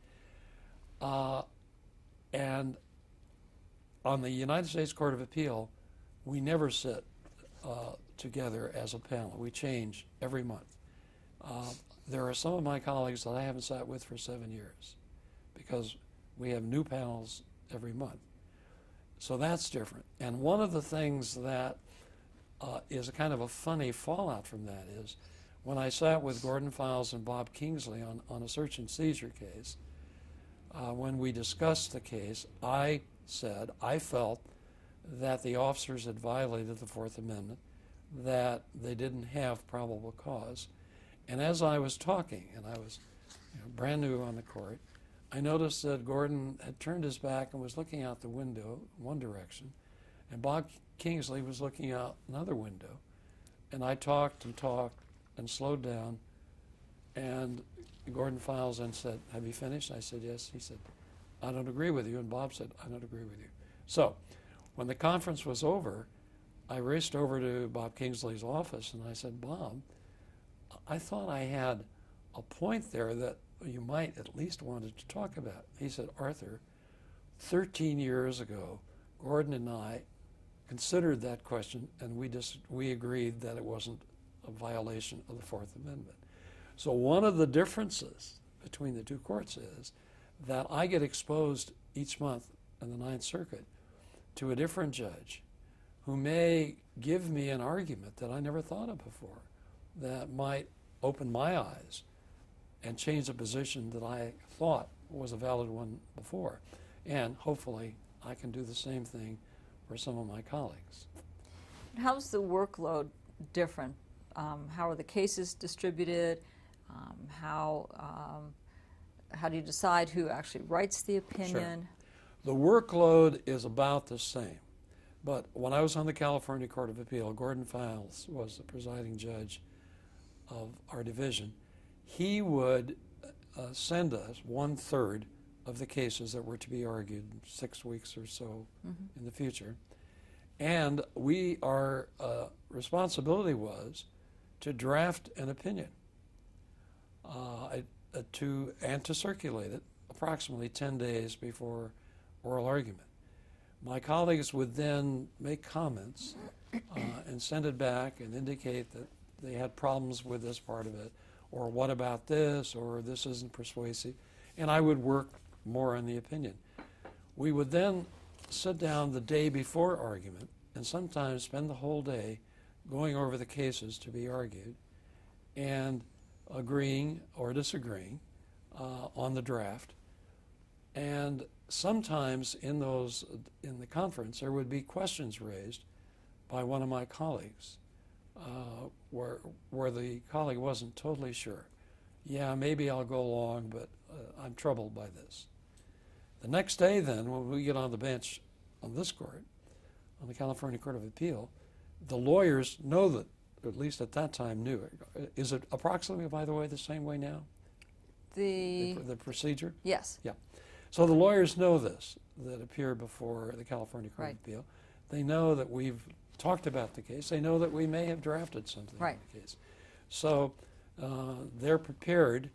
And on the United States Court of Appeal, we never sit together as a panel. We change every month. There are some of my colleagues that I haven't sat with for 7 years because we have new panels every month. So that's different. And one of the things that is a kind of a funny fallout from that is when I sat with Gordon Files and Bob Kingsley on a search and seizure case, when we discussed the case, I said I felt that the officers had violated the Fourth Amendment, that they didn't have probable cause. And as I was talking, and I was brand new on the court, I noticed that Gordon had turned his back and was looking out the window one direction, and Bob Kingsley was looking out another window. And I talked and slowed down, and Gordon Files then said, "Have you finished?" I said, "Yes." He said, "I don't agree with you." And Bob said, "I don't agree with you." So when the conference was over, I raced over to Bob Kingsley's office and I said, "Bob, I thought I had a point there that you might at least wanted to talk about." He said, "Arthur, 13 years ago, Gordon and I considered that question, and we agreed that it wasn't a violation of the Fourth Amendment." So one of the differences between the two courts is that I get exposed each month in the Ninth Circuit to a different judge who may give me an argument that I never thought of before, that might open my eyes and change a position that I thought was a valid one before. And hopefully I can do the same thing for some of my colleagues. How's the workload different? How are the cases distributed? How do you decide who actually writes the opinion? Sure. The workload is about the same. But when I was on the California Court of Appeal, Gordon Files was the presiding judge of our division. He would send us 1/3 of the cases that were to be argued 6 weeks or so in the future. And our responsibility was to draft an opinion and to circulate it approximately 10 days before oral argument. My colleagues would then make comments and send it back and indicate that they had problems with this part of it, or what about this, or this isn't persuasive, and I would work more on the opinion. We would then sit down the day before argument and sometimes spend the whole day going over the cases to be argued and agreeing or disagreeing on the draft. And sometimes in the conference there would be questions raised by one of my colleagues where the colleague wasn't totally sure. Yeah, maybe I'll go along, but I'm troubled by this. The next day then, when we get on the bench on this court, on the California Court of Appeal, the lawyers know that, or at least at that time knew it. Is it approximately, by the way, the same way now? The procedure? Yes. Yeah. So the lawyers know this, that appear before the California Court of Appeal. They know that we've talked about the case. They know that we may have drafted something in the case. So they're prepared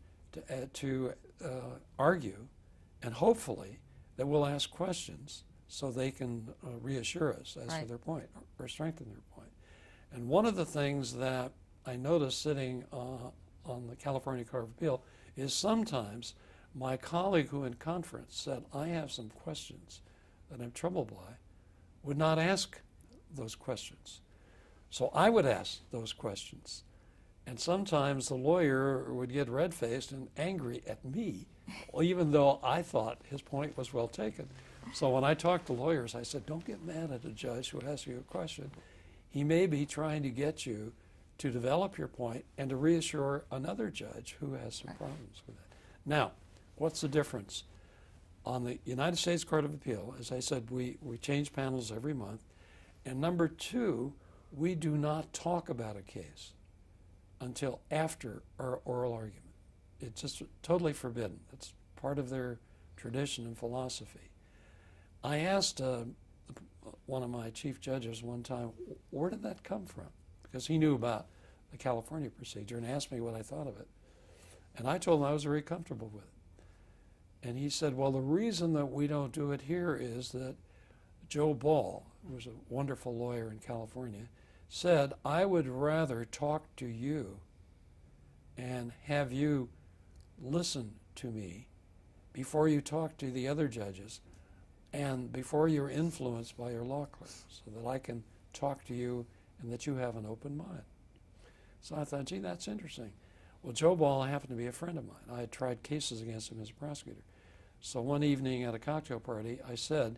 to argue, and hopefully that we'll ask questions so they can reassure us as to their point or strengthen their point. And one of the things that I noticed sitting on the California Court of Appeal is sometimes my colleague who in conference said, I have some questions that I'm troubled by, would not ask those questions. So I would ask those questions. And sometimes the lawyer would get red-faced and angry at me, even though I thought his point was well taken. So when I talked to lawyers, I said, don't get mad at a judge who asks you a question. He may be trying to get you to develop your point and to reassure another judge who has some problems with it. Now, what's the difference? On the United States Court of Appeal, as I said, we change panels every month. And number two, we do not talk about a case until after our oral argument. It's just totally forbidden. It's part of their tradition and philosophy. I asked one of my chief judges one time, where did that come from? Because he knew about the California procedure and asked me what I thought of it. And I told him I was very comfortable with it. And he said, well, the reason that we don't do it here is that Joe Ball, who was a wonderful lawyer in California, said, I would rather talk to you and have you listen to me before you talk to the other judges and before you're influenced by your law clerk, so that I can talk to you and that you have an open mind. So I thought, gee, that's interesting. Well, Joe Ball happened to be a friend of mine. I had tried cases against him as a prosecutor. So one evening at a cocktail party, I said,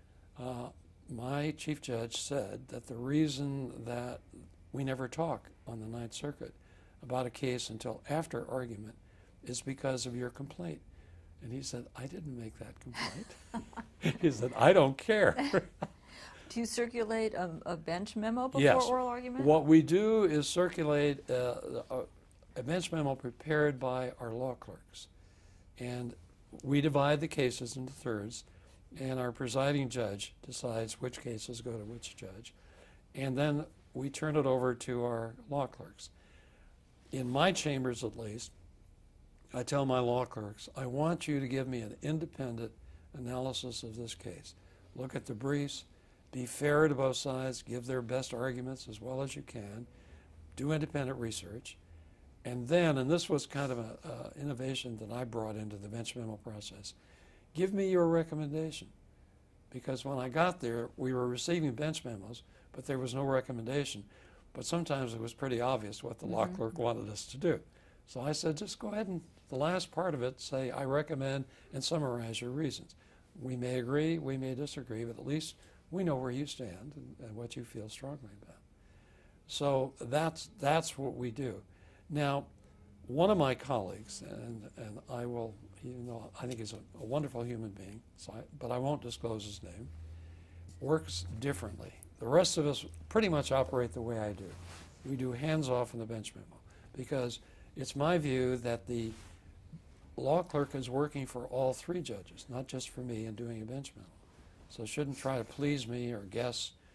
my chief judge said that the reason that we never talk on the Ninth Circuit about a case until after argument is because of your complaint. And he said, I didn't make that complaint. He said, I don't care. Do you circulate a bench memo before Yes. oral argument? What we do is circulate a bench memo prepared by our law clerks. And we divide the cases into thirds, and our presiding judge decides which cases go to which judge. And then we turn it over to our law clerks. In my chambers, at least, I tell my law clerks, I want you to give me an independent analysis of this case. Look at the briefs, be fair to both sides, give their best arguments as well as you can, do independent research, and then, and this was kind of an innovation that I brought into the bench memo process, give me your recommendation. Because when I got there, we were receiving bench memos, but there was no recommendation. But sometimes it was pretty obvious what the law clerk wanted us to do. So I said, just go ahead and, the last part of it, say, I recommend, and summarize your reasons. We may agree, we may disagree, but at least we know where you stand and what you feel strongly about. So that's what we do. Now, one of my colleagues, and I will, even though I think he's a wonderful human being, but I won't disclose his name, works differently. The rest of us pretty much operate the way I do. We do hands-off in the bench memo because it's my view that the law clerk is working for all three judges, not just for me and doing a bench memo. So shouldn't try to please me or guess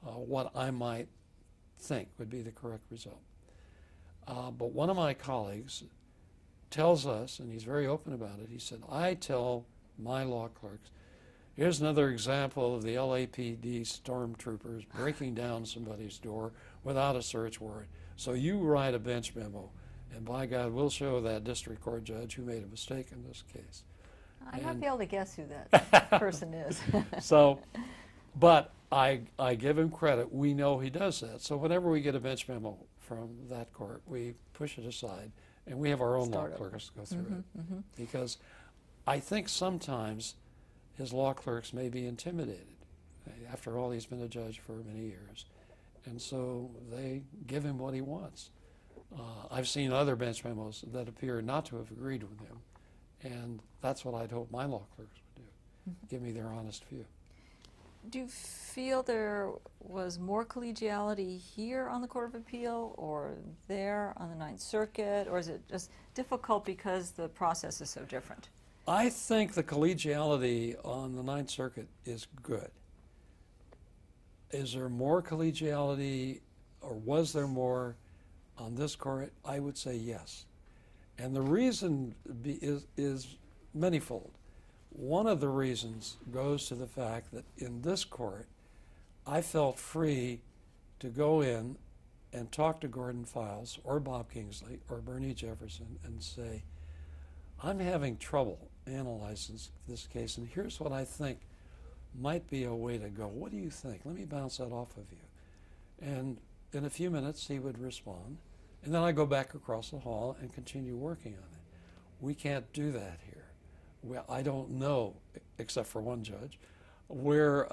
what I might think would be the correct result. But one of my colleagues tells us, and he's very open about it, he said, I tell my law clerks, here's another example of the LAPD stormtroopers breaking down somebody's door without a search warrant. So you write a bench memo, and by God, we'll show that district court judge who made a mistake in this case. I might be able to guess who that person is. So, but I give him credit. We know he does that. So whenever we get a bench memo from that court, we push it aside, and we have our own law clerks go through it. Because I think sometimes his law clerks may be intimidated. After all, he's been a judge for many years. And so they give him what he wants. I've seen other bench memos that appear not to have agreed with him. And that's what I'd hope my law clerks would do, give me their honest view. Do you feel there was more collegiality here on the Court of Appeal or there on the Ninth Circuit, or is it just difficult because the process is so different? I think the collegiality on the Ninth Circuit is good. Is there more collegiality, or was there more on this court? I would say yes. And the reason is manyfold. One of the reasons goes to the fact that in this court, I felt free to go in and talk to Gordon Files or Bob Kingsley or Bernie Jefferson and say, I'm having trouble analyzing this case, and here's what I think might be a way to go. What do you think? Let me bounce that off of you. And in a few minutes, he would respond. And then I go back across the hall and continue working on it. We can't do that here. Well, I don't know, except for one judge, where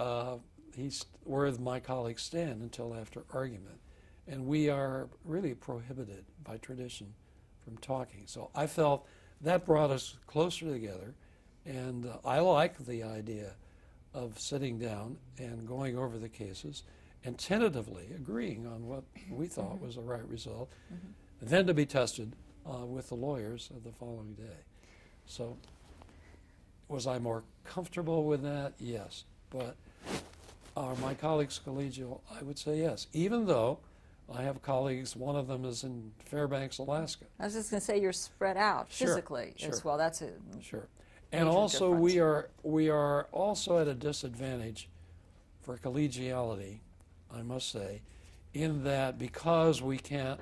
my colleagues stand until after argument. And we are really prohibited by tradition from talking. So I felt that brought us closer together. And I like the idea of sitting down and going over the cases and tentatively agreeing on what we thought was the right result, then to be tested with the lawyers the following day. So was I more comfortable with that? Yes. But are my colleagues collegial? I would say yes, even though I have colleagues, one of them is in Fairbanks, Alaska. I was just going to say you're spread out physically as well. That's a And also difference. we are also at a disadvantage for collegiality, I must say, in that because we can't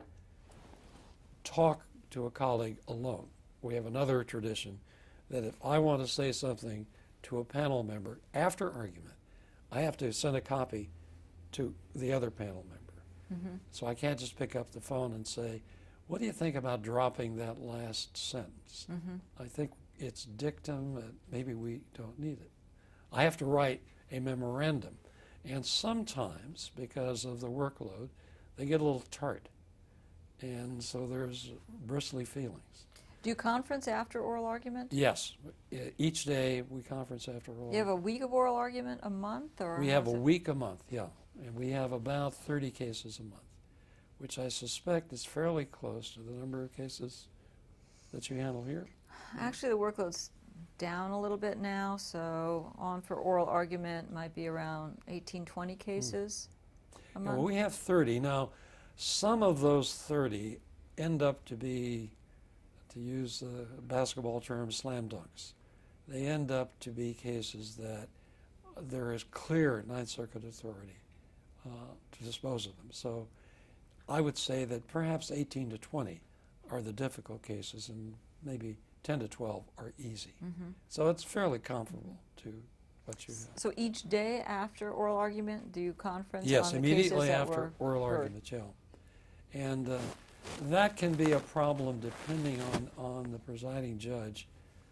talk to a colleague alone. We have another tradition that if I want to say something to a panel member after argument, I have to send a copy to the other panel member. So I can't just pick up the phone and say, what do you think about dropping that last sentence? I think it's dictum, maybe we don't need it. I have to write a memorandum. And sometimes, because of the workload, they get a little tart. And so there's bristly feelings. Do you conference after oral argument? Yes. Each day we conference after oral argument. You have a week of oral argument a month? Or we have a week a month, yeah. And we have about 30 cases a month, which I suspect is fairly close to the number of cases that you handle here. Actually, the workload's down a little bit now, so on for oral argument might be around 18, 20 cases a month. Well, we have 30. Now, some of those 30 end up to be, to use the basketball term, slam dunks. They end up to be cases that there is clear Ninth Circuit authority to dispose of them. So I would say that perhaps 18 to 20 are the difficult cases, and maybe 10 to 12 are easy. So it's fairly comparable to what you have. So each day after oral argument, do you conference Yes, on the immediately cases that after were oral heard? argument, yeah. And that can be a problem depending on the presiding judge.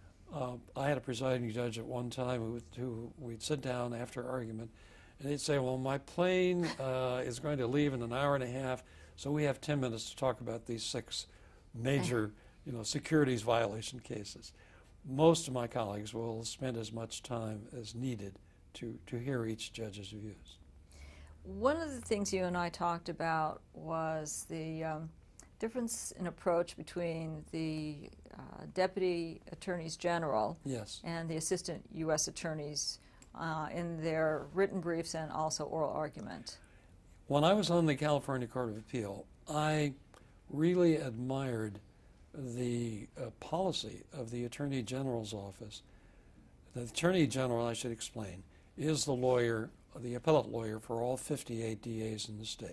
I had a presiding judge at one time who we'd sit down after argument, and he'd say, well, my plane is going to leave in an hour and a half, so we have 10 minutes to talk about these 6 major securities violation cases. Most of my colleagues will spend as much time as needed to hear each judge's views. One of the things you and I talked about was the difference in approach between the Deputy Attorneys General and the Assistant U.S. Attorneys in their written briefs and also oral argument. when I was on the California Court of Appeal, I really admired the policy of the Attorney General's office. The Attorney General, I should explain, is the lawyer, the appellate lawyer for all 58 DAs in the state.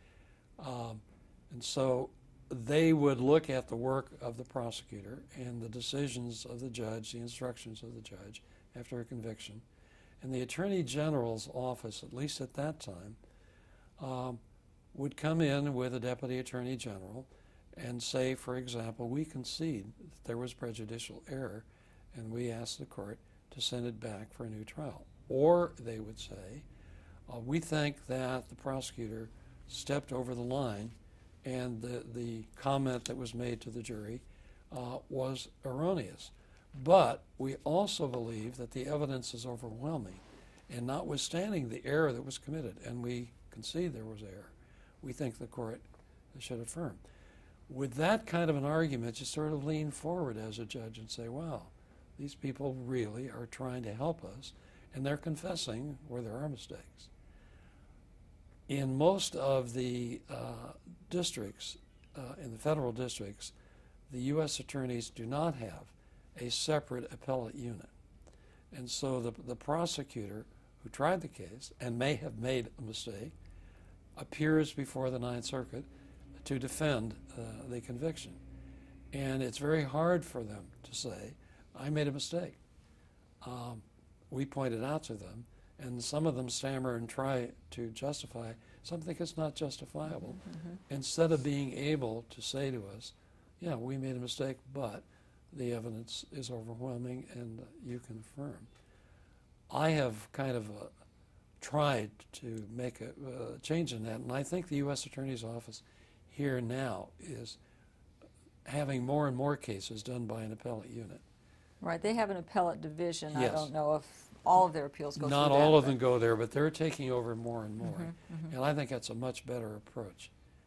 And so they would look at the work of the prosecutor and the decisions of the judge, the instructions of the judge after a conviction. And the Attorney General's office, at least at that time, would come in with a Deputy Attorney General and say, for example, we concede that there was prejudicial error and we ask the court to send it back for a new trial. Or they would say, we think that the prosecutor stepped over the line and the comment that was made to the jury was erroneous. But we also believe that the evidence is overwhelming, and notwithstanding the error that was committed, and we concede there was error, we think the court should affirm. With that kind of an argument, you sort of lean forward as a judge and say, wow, these people really are trying to help us, and they're confessing where there are mistakes. In most of the districts, in the federal districts, the U.S. attorneys do not have a separate appellate unit. And so the prosecutor who tried the case and may have made a mistake appears before the Ninth Circuit to defend the conviction. And it's very hard for them to say, I made a mistake. We point it out to them, and some of them stammer and try to justify something that's not justifiable, instead of being able to say to us, yeah, we made a mistake, but the evidence is overwhelming and you can affirm. I have kind of tried to make a change in that, and I think the U.S. Attorney's Office here now is having more and more cases done by an appellate unit. Right, they have an appellate division. Yes. I don't know if all of their appeals go through that. Not all of them go there, but they're taking over more and more. And I think that's a much better approach.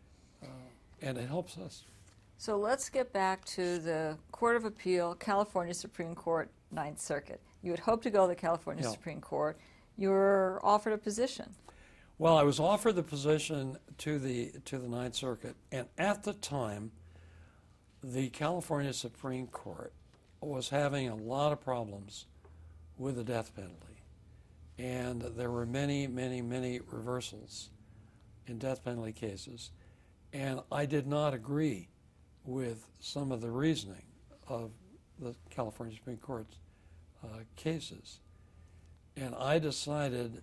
And it helps us. So let's get back to the Court of Appeal, California Supreme Court, Ninth Circuit. You had hoped to go to the California Supreme Court. You were offered a position. Well, I was offered the position to the Ninth Circuit, and at the time, the California Supreme Court was having a lot of problems with the death penalty. And there were many, many, many reversals in death penalty cases. And I did not agree with some of the reasoning of the California Supreme Court's cases. And I decided,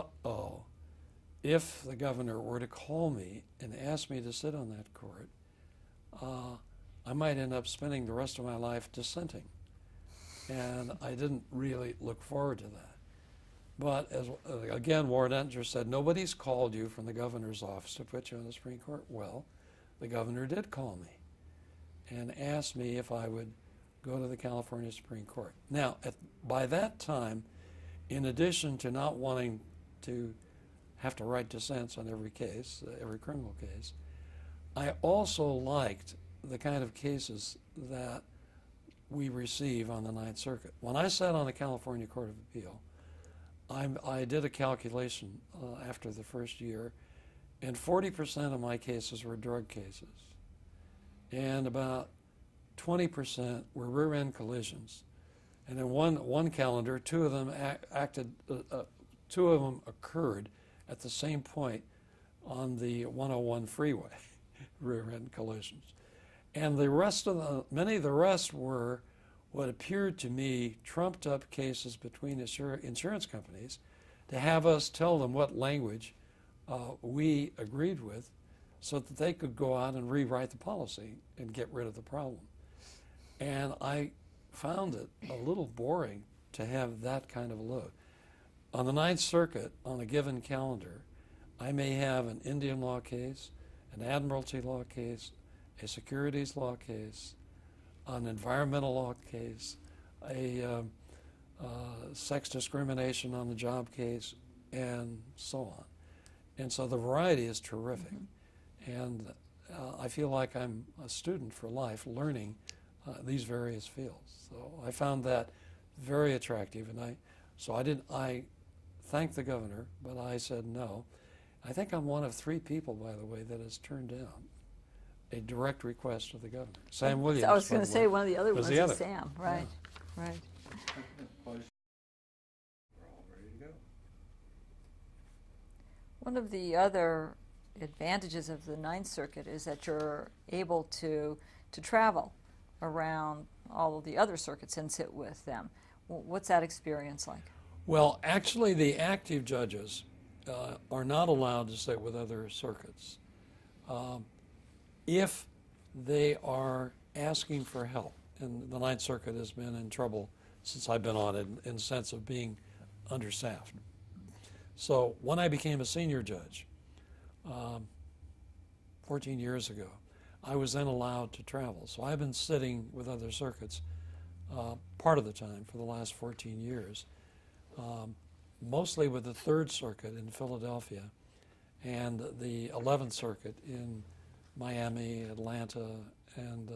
if the governor were to call me and ask me to sit on that court, I might end up spending the rest of my life dissenting. And I didn't really look forward to that. But as again, Warren Ettinger said, nobody's called you from the governor's office to put you on the Supreme Court. Well, the governor did call me and asked me if I would go to the California Supreme Court. Now, by that time, in addition to not wanting to have to write dissents on every case, every criminal case, I also liked the kind of cases that we receive on the Ninth Circuit. When I sat on the California Court of Appeal, I did a calculation after the first year, and 40% of my cases were drug cases, and about 20% were rear-end collisions. And in one calendar, two of them occurred at the same point on the 101 freeway, rear-end collisions. And the rest of many of the rest were what appeared to me trumped up cases between insurance companies to have us tell them what language we agreed with so that they could go out and rewrite the policy and get rid of the problem. And I found it a little boring to have that kind of a load. On the Ninth Circuit, on a given calendar, I may have an Indian law case, an admiralty law case, a securities law case, an environmental law case, a sex discrimination on the job case, and so on. And so the variety is terrific. And I feel like I'm a student for life learning these various fields. So I found that very attractive. And I thanked the governor, but I said no. I think I'm one of 3 people, by the way, that has turned down a direct request of the governor. Sam Williams. I was going to say one of the other was ones the is other. Sam, right? Right. We're all ready to go. One of the other advantages of the Ninth Circuit is that you're able to travel around all of the other circuits and sit with them. What's that experience like? Well, actually, the active judges are not allowed to sit with other circuits if they are asking for help. And the Ninth Circuit has been in trouble since I've been on it in the sense of being understaffed. So when I became a senior judge 14 years ago, I was then allowed to travel. So I've been sitting with other circuits part of the time for the last 14 years, mostly with the Third Circuit in Philadelphia and the 11th Circuit in Miami, Atlanta, and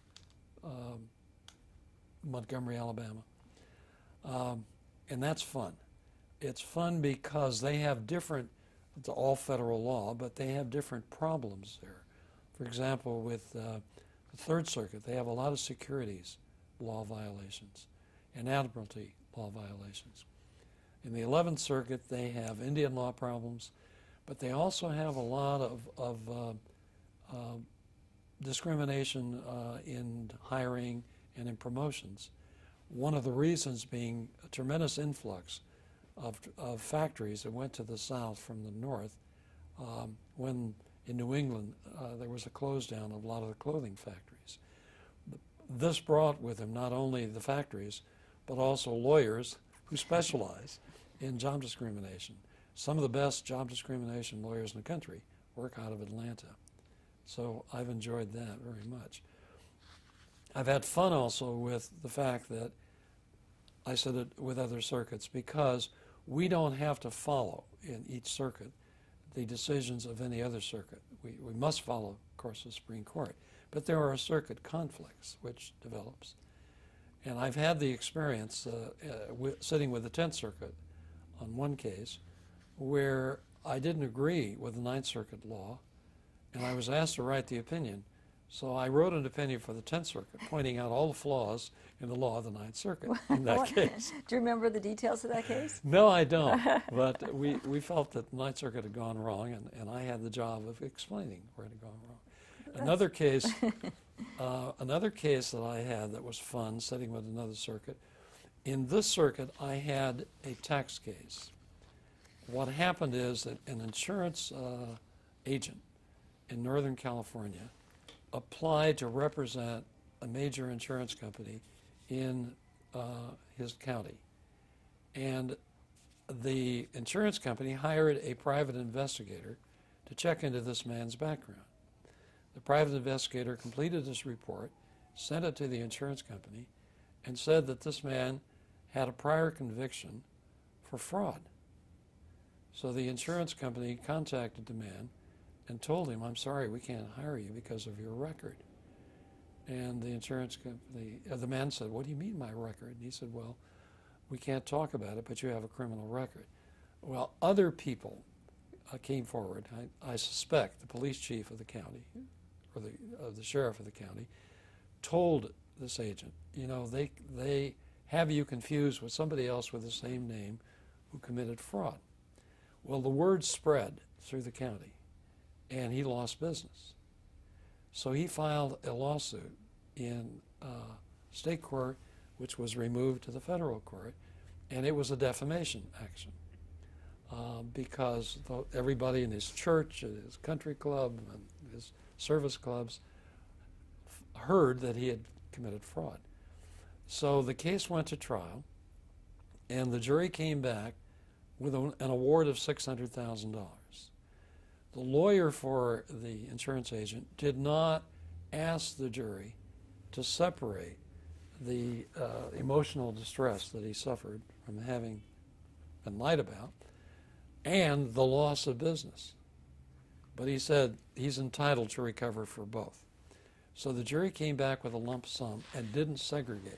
Montgomery, Alabama. And that's fun. It's fun because they have different, it's all federal law, but they have different problems there. For example, with the Third Circuit, they have a lot of securities law violations and admiralty law violations. In the 11th Circuit, they have Indian law problems, but they also have a lot of discrimination in hiring and in promotions. One of the reasons being a tremendous influx of factories that went to the south from the north when in New England there was a close down of a lot of the clothing factories. This brought with them not only the factories, but also lawyers who specialize in job discrimination. Some of the best job discrimination lawyers in the country work out of Atlanta. So I've enjoyed that very much. I've had fun also with the fact that I sit with other circuits because we don't have to follow in each circuit the decisions of any other circuit. We must follow, of course, the Supreme Court. But there are circuit conflicts which develops. And I've had the experience sitting with the 10th Circuit on one case where I didn't agree with the Ninth Circuit law, and I was asked to write the opinion. So I wrote an opinion for the 10th Circuit, pointing out all the flaws in the law of the Ninth Circuit in that case. Do you remember the details of that case? No, I don't. But we felt that the Ninth Circuit had gone wrong, and I had the job of explaining where it had gone wrong. Another case that I had that was fun, sitting with another circuit. In this circuit, I had a tax case. What happened is that an insurance agent in Northern California applied to represent a major insurance company in his county. And the insurance company hired a private investigator to check into this man's background. The private investigator completed his report, sent it to the insurance company, and said that this man had a prior conviction for fraud. So the insurance company contacted the man and told him, "I'm sorry, we can't hire you because of your record." And the insurance company, the man said, "What do you mean my record?" And he said, "Well, we can't talk about it, but you have a criminal record." Well, other people came forward. I suspect the police chief of the county, or the sheriff of the county, told this agent, you know, they have you confused with somebody else with the same name who committed fraud. Well, the word spread through the county, and he lost business. So he filed a lawsuit in state court, which was removed to the federal court, and it was a defamation action because everybody in his church, his country club, and his service clubs heard that he had committed fraud. So the case went to trial, and the jury came back with an award of $600,000. The lawyer for the insurance agent did not ask the jury to separate the emotional distress that he suffered from having been lied about and the loss of business. But he said he's entitled to recover for both. So the jury came back with a lump sum and didn't segregate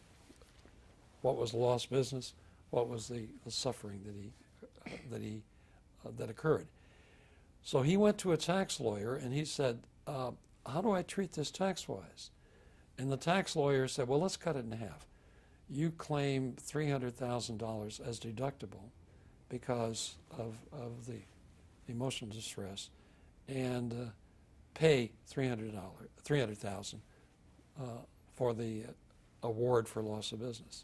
what was lost business, what was the suffering that occurred. So he went to a tax lawyer and he said, how do I treat this tax-wise? And the tax lawyer said, well, let's cut it in half. You claim $300,000 as deductible because of the emotional distress, and pay $300,000 for the award for loss of business.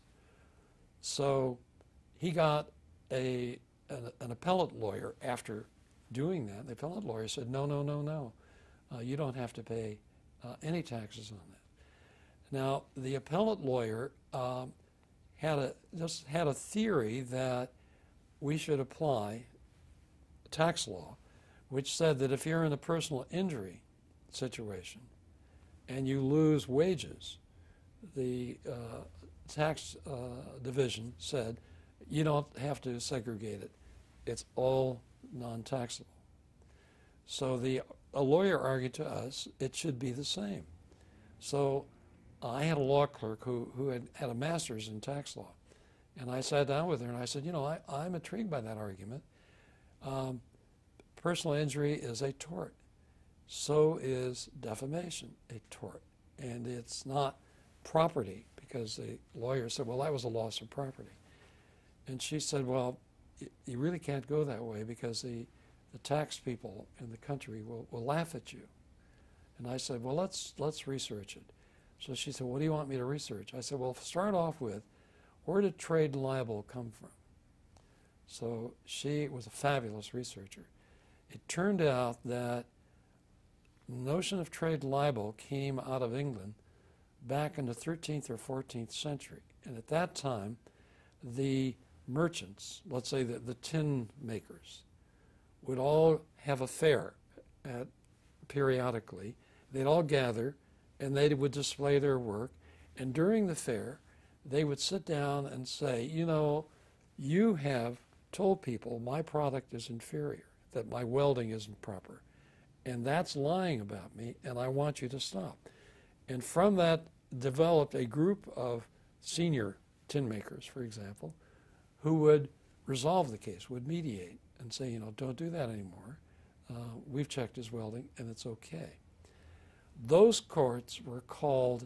So he got an appellate lawyer after doing that. The appellate lawyer said, no, no, no, no. You don't have to pay any taxes on that. Now, the appellate lawyer had a theory that we should apply tax law, which said that if you're in a personal injury situation and you lose wages, the tax division said you don't have to segregate it. It's all non-taxable. So a lawyer argued to us it should be the same. So I had a law clerk who had a master's in tax law, and I sat down with her and I said, you know, I'm intrigued by that argument. Personal injury is a tort. So is defamation a tort. And it's not property, because the lawyer said, well, that was a loss of property. And she said, well, you really can't go that way because the tax people in the country will laugh at you. And I said, well, let's research it. So she said, what do you want me to research? I said, well, start off with, where did trade libel come from? So she was a fabulous researcher. It turned out that the notion of trade libel came out of England back in the 13th or 14th century. And at that time, the merchants, let's say the tin makers, would all have a fair periodically. They'd all gather and they would display their work. And during the fair, they would sit down and say, you know, you have told people my product is inferior, that my welding isn't proper, and that's lying about me, and I want you to stop. And from that developed a group of senior tin makers, for example, who would resolve the case, would mediate and say, you know, don't do that anymore. We've checked his welding, and it's okay. Those courts were called,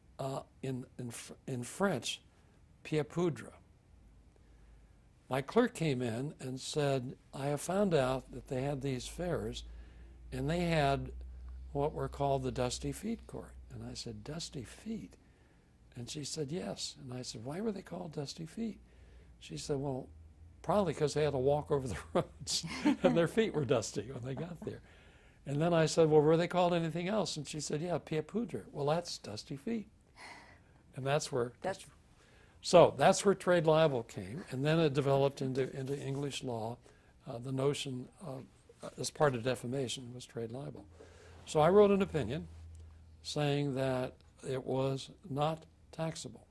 in French, pied poudre. My clerk came in and said, I have found out that they had these fairs, and they had what were called the Dusty Feet Court. And I said, Dusty Feet? And she said, yes. And I said, why were they called Dusty Feet? She said, well, probably because they had to walk over the roads, and their feet were dusty when they got there. And then I said, well, were they called anything else? And she said, yeah, pied poudre. Well, that's Dusty Feet. And that's where... So that's where trade libel came, and then it developed into English law. The notion of, as part of defamation was trade libel. So I wrote an opinion saying that it was not taxable.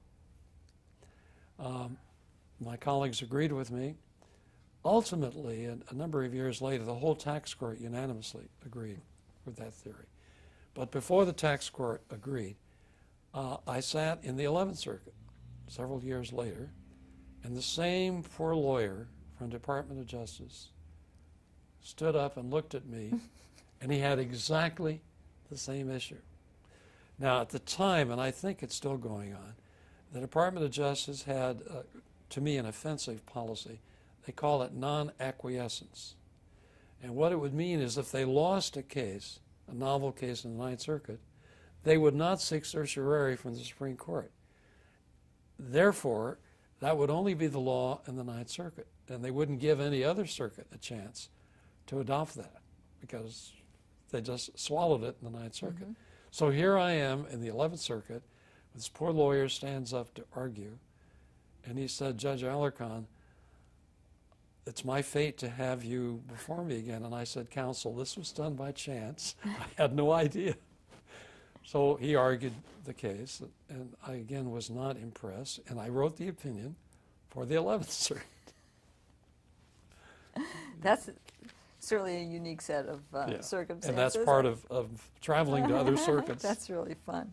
My colleagues agreed with me. Ultimately, a number of years later, the whole tax court unanimously agreed with that theory. But before the tax court agreed, I sat in the 11th Circuit several years later, and the same poor lawyer from Department of Justice stood up and looked at me, and he had exactly the same issue. Now, at the time, and I think it's still going on, the Department of Justice had, to me, an offensive policy. They call it non-acquiescence. And what it would mean is if they lost a case, a novel case in the Ninth Circuit, they would not seek certiorari from the Supreme Court. Therefore, that would only be the law in the Ninth Circuit, and they wouldn't give any other circuit a chance to adopt that because they just swallowed it in the Ninth Circuit. Mm-hmm. So here I am in the 11th Circuit. This poor lawyer stands up to argue, and he said, Judge Alarcon, it's my fate to have you before me again. And I said, counsel, this was done by chance. I had no idea. So he argued the case, and I again was not impressed, and I wrote the opinion for the 11th Circuit. That's certainly a unique set of circumstances. And that's part of traveling to other circuits. That's really fun.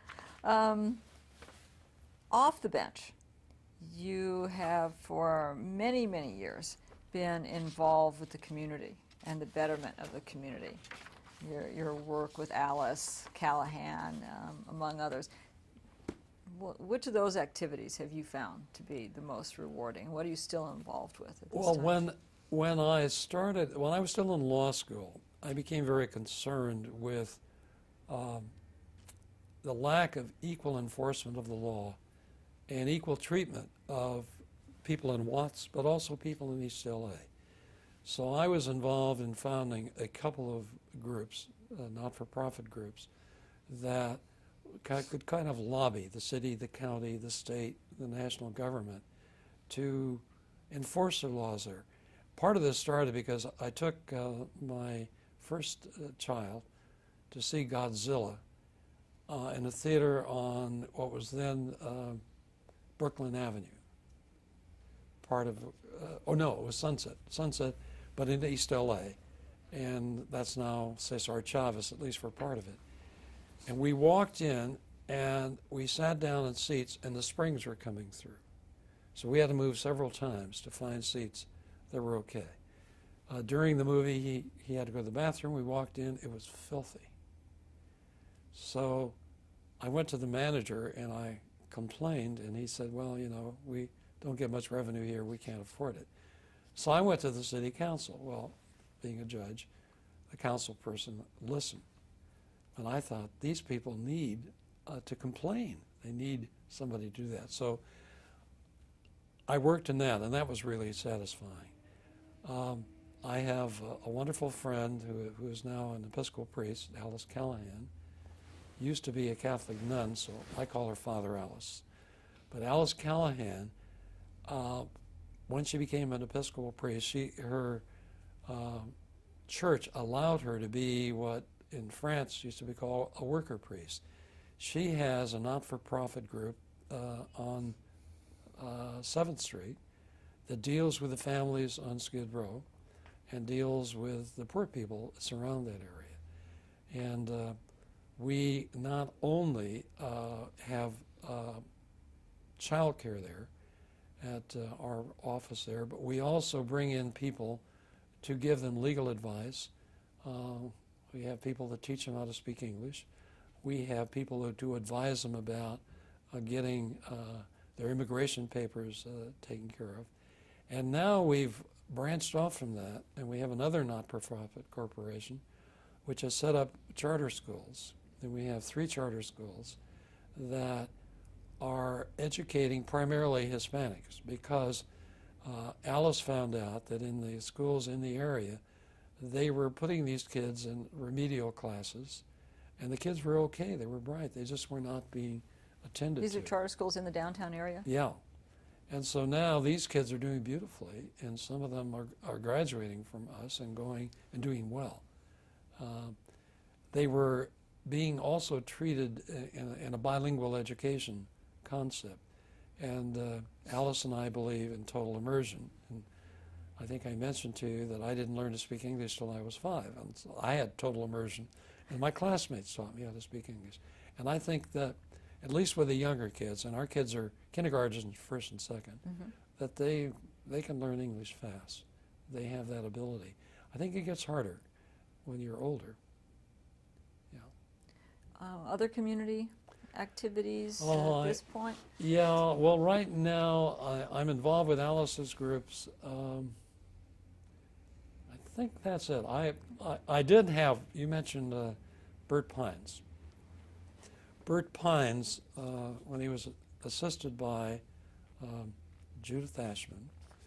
Off the bench, you have for many, many years been involved with the community and the betterment of the community. Your work with Alice Callahan, among others. Which of those activities have you found to be the most rewarding? What are you still involved with at this Well, time? when I was still in law school, I became very concerned with the lack of equal enforcement of the law and equal treatment of people in Watts, but also people in East LA. So I was involved in founding a couple of groups, not-for-profit groups, that could kind of lobby the city, the county, the state, the national government to enforce their laws there. Part of this started because I took my first child to see Godzilla in a theater on what was then Brooklyn Avenue. Part of, oh no, it was Sunset, but in East LA. And that's now Cesar Chavez, at least for part of it. And we walked in and we sat down in seats and the springs were coming through. So we had to move several times to find seats that were okay. During the movie, he had to go to the bathroom. We walked in, it was filthy. So I went to the manager and I complained, and he said, well, you know, we don't get much revenue here, we can't afford it. So I went to the city council. Well, being a judge, the council person listened. And I thought, these people need to complain. They need somebody to do that. So I worked in that, and that was really satisfying. I have a wonderful friend who is now an Episcopal priest, Alice Callahan. Used to be a Catholic nun, so I call her Father Alice. But Alice Callahan, when she became an Episcopal priest, her church allowed her to be what in France used to be called a worker priest. She has a not-for-profit group on 7th Street that deals with the families on Skid Row and deals with the poor people that surround that area. And we not only have child care there at our office there, but we also bring in people to give them legal advice. We have people that teach them how to speak English. We have people who do advise them about getting their immigration papers taken care of. And now we've branched off from that, and we have another not-for-profit corporation which has set up charter schools. And we have 3 charter schools that are educating primarily Hispanics, because Alice found out that in the schools in the area, they were putting these kids in remedial classes, and the kids were okay, they were bright, they just were not being attended to. These are charter schools in the downtown area? Yeah. And so now these kids are doing beautifully, and some of them are graduating from us and going and doing well. They were being also treated in a bilingual education concept. And Alice and I believe in total immersion. And I think I mentioned to you that I didn't learn to speak English till I was 5. And so I had total immersion, and my classmates taught me how to speak English. And I think that, at least with the younger kids, and our kids are kindergartens, first and second, that they can learn English fast. They have that ability. I think it gets harder when you're older. Yeah. Other community activities at this point? Yeah, well, right now I'm involved with Alice's groups. I think that's it. I did have, you mentioned Bert Pines. Bert Pines, when he was assisted by Judith Ashman,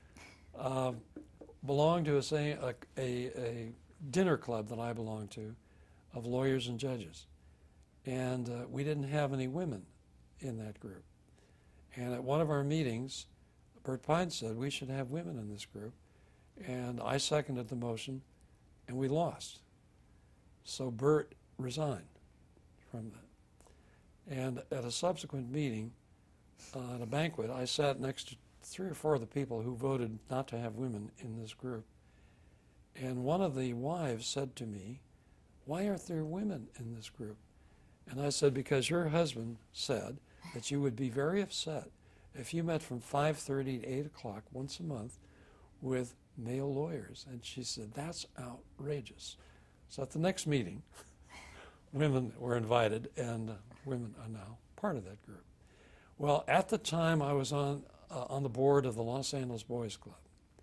belonged to a dinner club that I belonged to of lawyers and judges. And we didn't have any women in that group. And at one of our meetings, Bert Pines said we should have women in this group. And I seconded the motion, and we lost. So Bert resigned from that. And at a subsequent meeting, at a banquet, I sat next to 3 or 4 of the people who voted not to have women in this group. And one of the wives said to me, "Why aren't there women in this group?" And I said, "Because your husband said that you would be very upset if you met from 5:30 to 8 o'clock once a month with male lawyers. And she said, that's outrageous. So at the next meeting, women were invited, and women are now part of that group. Well, at the time, I was on the board of the Los Angeles Boys Club.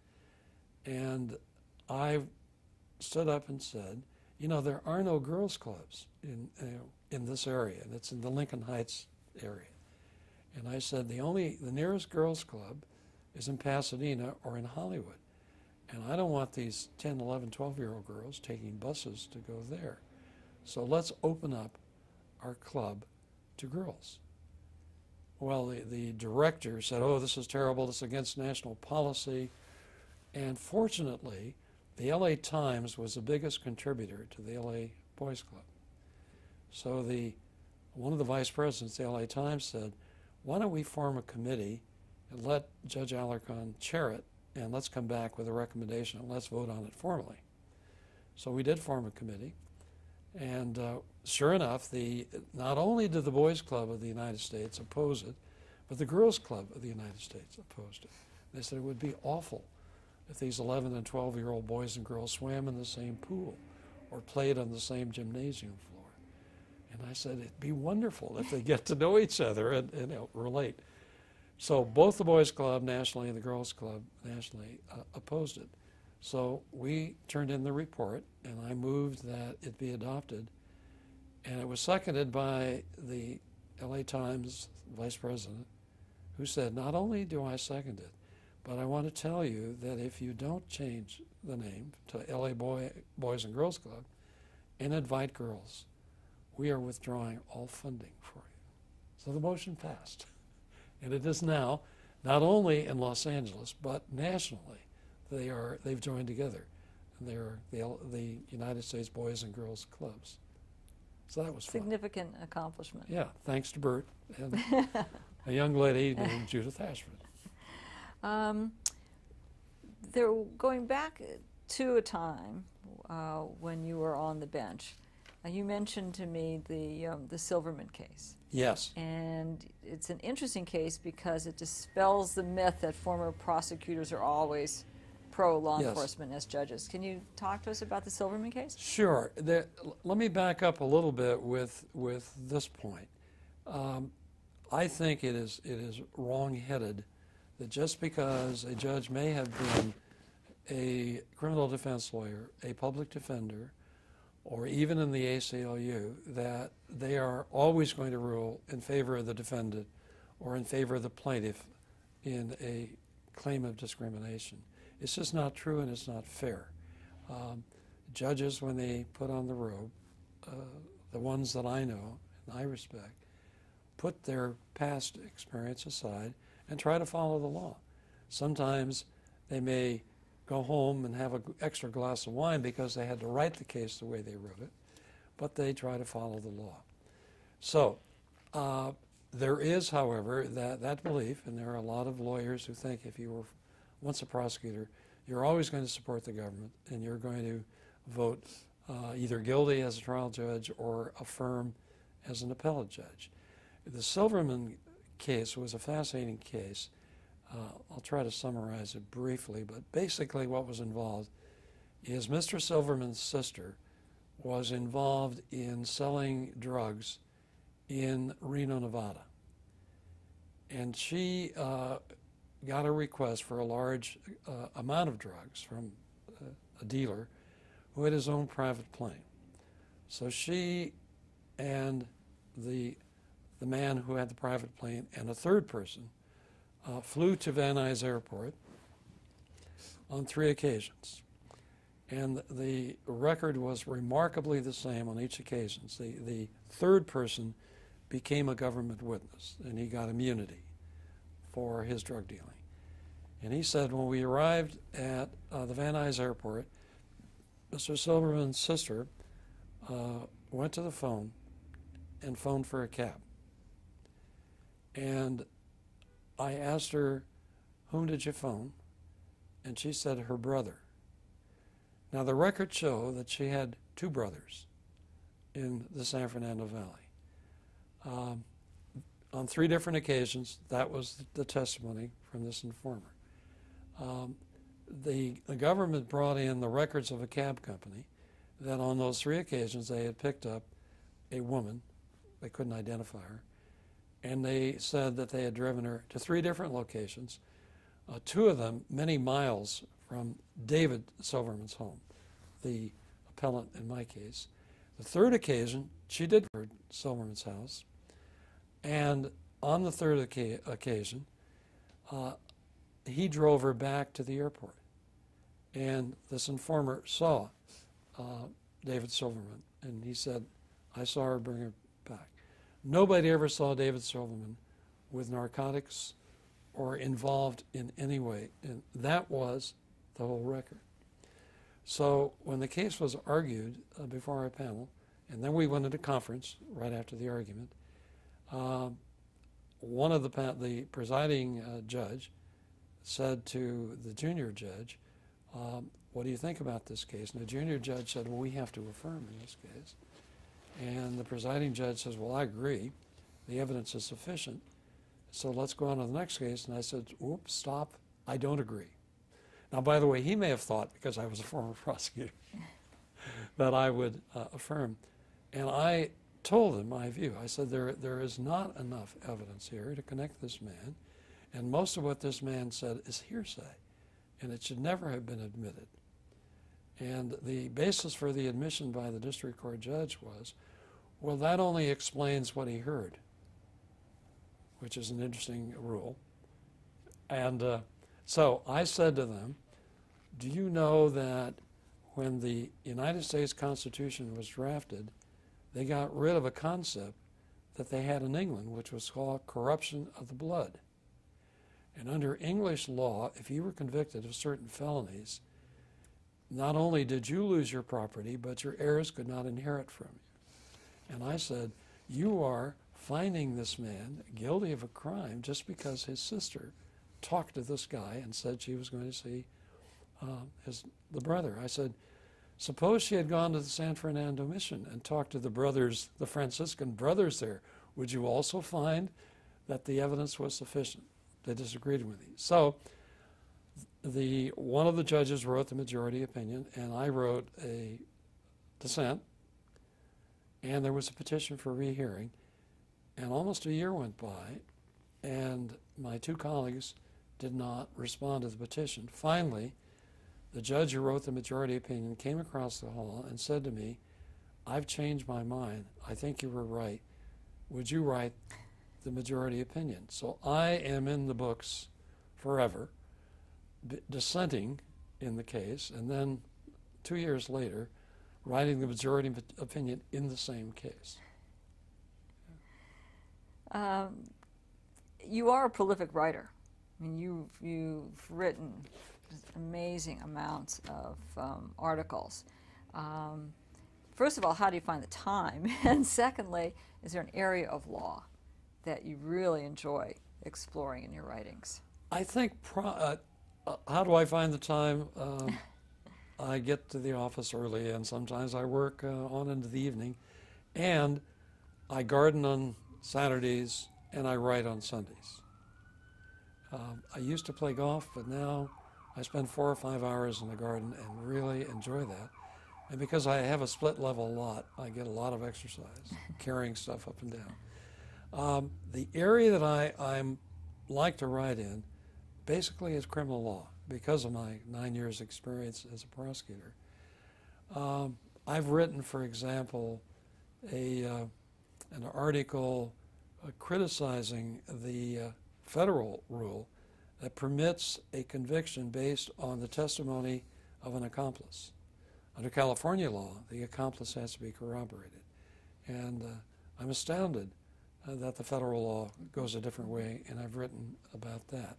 And I stood up and said, you know, there are no girls' clubs in this area, and it's in the Lincoln Heights area. And I said, the nearest girls' club is in Pasadena or in Hollywood. And I don't want these 10, 11, 12-year-old girls taking buses to go there. So let's open up our club to girls. Well, the director said, oh, this is terrible, this is against national policy. And fortunately, the LA Times was the biggest contributor to the LA Boys Club. So one of the vice presidents of the LA Times said, why don't we form a committee and let Judge Alarcon chair it, and let's come back with a recommendation and let's vote on it formally. So we did form a committee, and sure enough, not only did the Boys Club of the United States oppose it, but the Girls Club of the United States opposed it. They said it would be awful if these 11 and 12-year-old boys and girls swam in the same pool or played on the same gymnasium floor. And I said, it'd be wonderful if they get to know each other and relate. So both the Boys Club nationally and the Girls Club nationally opposed it. So we turned in the report, and I moved that it be adopted. And it was seconded by the LA Times vice president, who said, not only do I second it, but I want to tell you that if you don't change the name to LA Boys and Girls Club and invite girls, we are withdrawing all funding for you. So the motion passed. And it is now, not only in Los Angeles, but nationally, they've joined together. And they're the United States Boys and Girls Clubs. So that was fun. Significant accomplishment. Yeah, thanks to Bert and a young lady named Judith Ashford. They're going back to a time when you were on the bench. You mentioned to me the Silverman case. Yes. And it's an interesting case because it dispels the myth that former prosecutors are always pro-law enforcement as judges. Can you talk to us about the Silverman case? Sure. Let me back up a little bit with this point. I think it is wrong-headed that just because a judge may have been a criminal defense lawyer, a public defender, or even in the ACLU, that they are always going to rule in favor of the defendant or in favor of the plaintiff in a claim of discrimination. It's just not true, and it's not fair. Judges, when they put on the robe, the ones that I know and I respect, put their past experience aside and try to follow the law. Sometimes they may go home and have an extra glass of wine because they had to write the case the way they wrote it, but they try to follow the law. So there is, however, that belief, and there are a lot of lawyers who think if you were once a prosecutor, you're always going to support the government, and you're going to vote either guilty as a trial judge or affirm as an appellate judge. The Silverman case was a fascinating case. I'll try to summarize it briefly, but basically what was involved is Mr. Silverman's sister was involved in selling drugs in Reno, Nevada. And she got a request for a large amount of drugs from a dealer who had his own private plane. So she and the man who had the private plane and a third person flew to Van Nuys Airport on 3 occasions. And the record was remarkably the same on each occasion. The third person became a government witness, and he got immunity for his drug dealing. And he said, when we arrived at the Van Nuys Airport, Mr. Silverman's sister went to the phone and phoned for a cab. And I asked her, whom did you phone? And she said her brother. Now the records show that she had 2 brothers in the San Fernando Valley. On 3 different occasions, that was the testimony from this informer. the government brought in the records of a cab company that on those 3 occasions they had picked up a woman. They couldn't identify her. And they said that they had driven her to 3 different locations, 2 of them many miles from David Silverman's home, the appellant in my case. The 3rd occasion, she did go to Silverman's house. And on the 3rd occasion, he drove her back to the airport. And this informer saw David Silverman, and he said, I saw her bring her back. Nobody ever saw David Silverman with narcotics or involved in any way, and that was the whole record. So when the case was argued before our panel, and then we went into conference right after the argument, one of the presiding judge said to the junior judge, what do you think about this case? And the junior judge said, well, we have to affirm in this case. And the presiding judge says, well, I agree. The evidence is sufficient. So let's go on to the next case. And I said, oops, stop. I don't agree. Now, by the way, he may have thought, because I was a former prosecutor, that I would affirm. And I told him my view. I said, there is not enough evidence here to connect this man. And most of what this man said is hearsay. And it should never have been admitted. And the basis for the admission by the district court judge was, well, that only explains what he heard, which is an interesting rule. And so I said to them, do you know that when the United States Constitution was drafted, they got rid of a concept that they had in England, which was called corruption of the blood. And under English law, if you were convicted of certain felonies, not only did you lose your property, but your heirs could not inherit from you. And I said, you are finding this man guilty of a crime just because his sister talked to this guy and said she was going to see the brother. I said, suppose she had gone to the San Fernando Mission and talked to the brothers, the Franciscan brothers there. Would you also find that the evidence was sufficient? They disagreed with me. So one of the judges wrote the majority opinion, and I wrote a dissent, and there was a petition for rehearing, and almost a year went by, and my 2 colleagues did not respond to the petition. Finally, the judge who wrote the majority opinion came across the hall and said to me, I've changed my mind. I think you were right. Would you write the majority opinion? So I am in the books forever, dissenting in the case, and then 2 years later, writing the majority opinion in the same case. You are a prolific writer. I mean, you've written just amazing amounts of articles. First of all, how do you find the time? And secondly, is there an area of law that you really enjoy exploring in your writings? I think, how do I find the time? I get to the office early, and sometimes I work on into the evening, and I garden on Saturdays, and I write on Sundays. I used to play golf, but now I spend 4 or 5 hours in the garden and really enjoy that. And because I have a split-level lot, I get a lot of exercise, carrying stuff up and down. The area that I like to write in basically is criminal law because of my 9 years experience as a prosecutor. I've written, for example, an article criticizing the federal rule that permits a conviction based on the testimony of an accomplice. Under California law, the accomplice has to be corroborated. And I'm astounded that the federal law goes a different way, and I've written about that.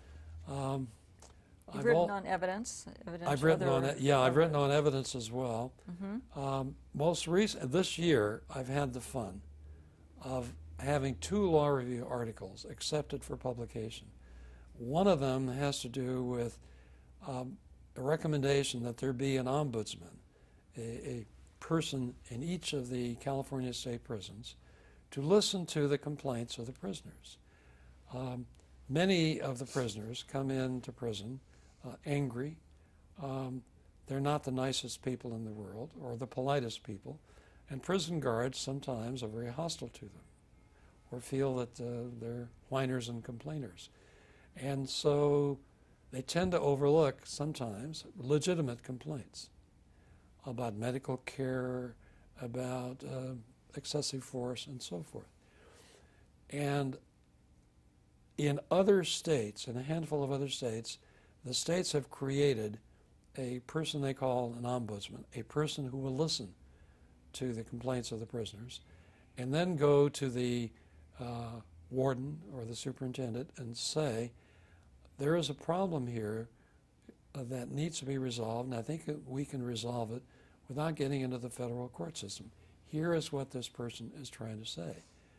You've written on evidence? I've written on it. Yeah, I've written on evidence as well. Mm-hmm. Most recent, this year, I've had the fun of having 2 law review articles accepted for publication. One of them has to do with a recommendation that there be an ombudsman, a person in each of the California state prisons, to listen to the complaints of the prisoners. Many of the prisoners come into prison angry. They're not the nicest people in the world or the politest people. And prison guards sometimes are very hostile to them or feel that they're whiners and complainers. And so they tend to overlook sometimes legitimate complaints about medical care, about excessive force, and so forth. And in other states, in a handful of other states, the states have created a person they call an ombudsman, a person who will listen to the complaints of the prisoners and then go to the warden or the superintendent and say, there is a problem here that needs to be resolved, and I think that we can resolve it without getting into the federal court system. Here is what this person is trying to say.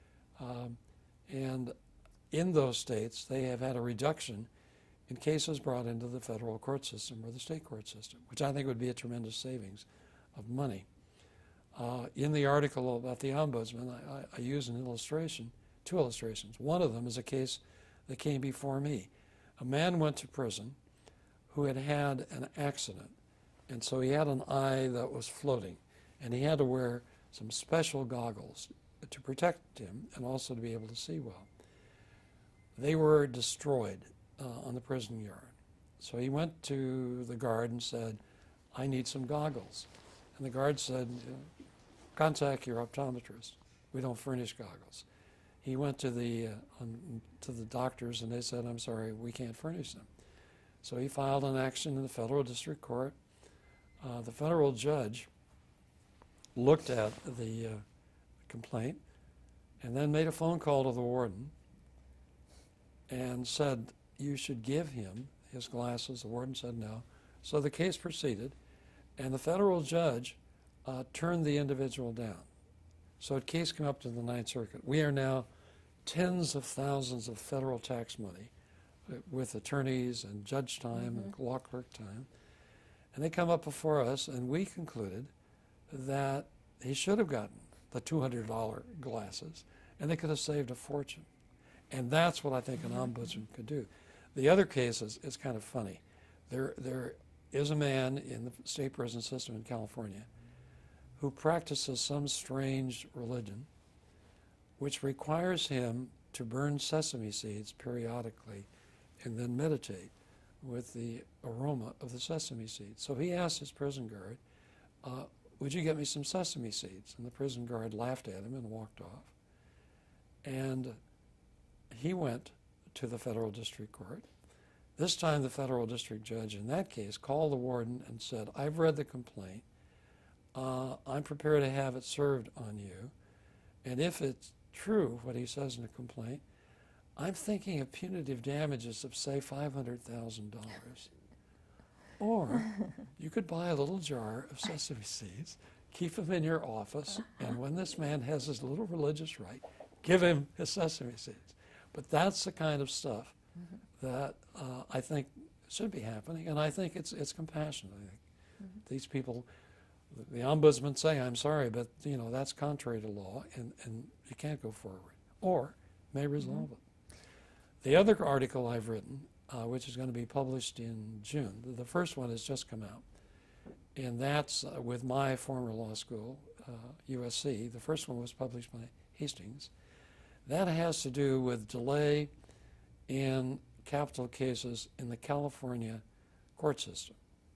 And in those states, they have had a reduction in cases brought into the federal court system or the state court system, which I think would be a tremendous savings of money. In the article about the ombudsman, I use an illustration, two illustrations. One of them is a case that came before me. A man went to prison who had had an accident, and so he had an eye that was floating, and he had to wear some special goggles to protect him and also to be able to see well. They were destroyed on the prison yard. So he went to the guard and said, I need some goggles. And the guard said, contact your optometrist. We don't furnish goggles. He went to the doctors and they said, I'm sorry, we can't furnish them. So he filed an action in the federal district court. The federal judge looked at the complaint and then made a phone call to the warden and said, you should give him his glasses. The warden said no. So the case proceeded, and the federal judge turned the individual down. So the case came up to the Ninth Circuit. We are now tens of thousands of federal tax money with attorneys and judge time and law clerk time. And they come up before us, and we concluded that he should have gotten the $200 glasses, and they could have saved a fortune. And that's what I think an ombudsman could do. The other case is kind of funny. There is a man in the state prison system in California who practices some strange religion which requires him to burn sesame seeds periodically and then meditate with the aroma of the sesame seeds. So he asked his prison guard, would you get me some sesame seeds? And the prison guard laughed at him and walked off. And he went to the federal district court. This time the federal district judge in that case called the warden and said, I've read the complaint. I'm prepared to have it served on you. And if it's true what he says in the complaint, I'm thinking of punitive damages of, say, $500,000. Or you could buy a little jar of sesame seeds, keep them in your office, and when this man has his little religious rite, give him his sesame seeds. But that's the kind of stuff that I think should be happening, and I think it's compassionate. I think these people, the ombudsman say, I'm sorry, but that's contrary to law, and you can't go forward, or may resolve it. The other article I've written, which is going to be published in June, the first one has just come out, and that's with my former law school, USC. The first one was published by Hastings. That has to do with delay in capital cases in the California court system.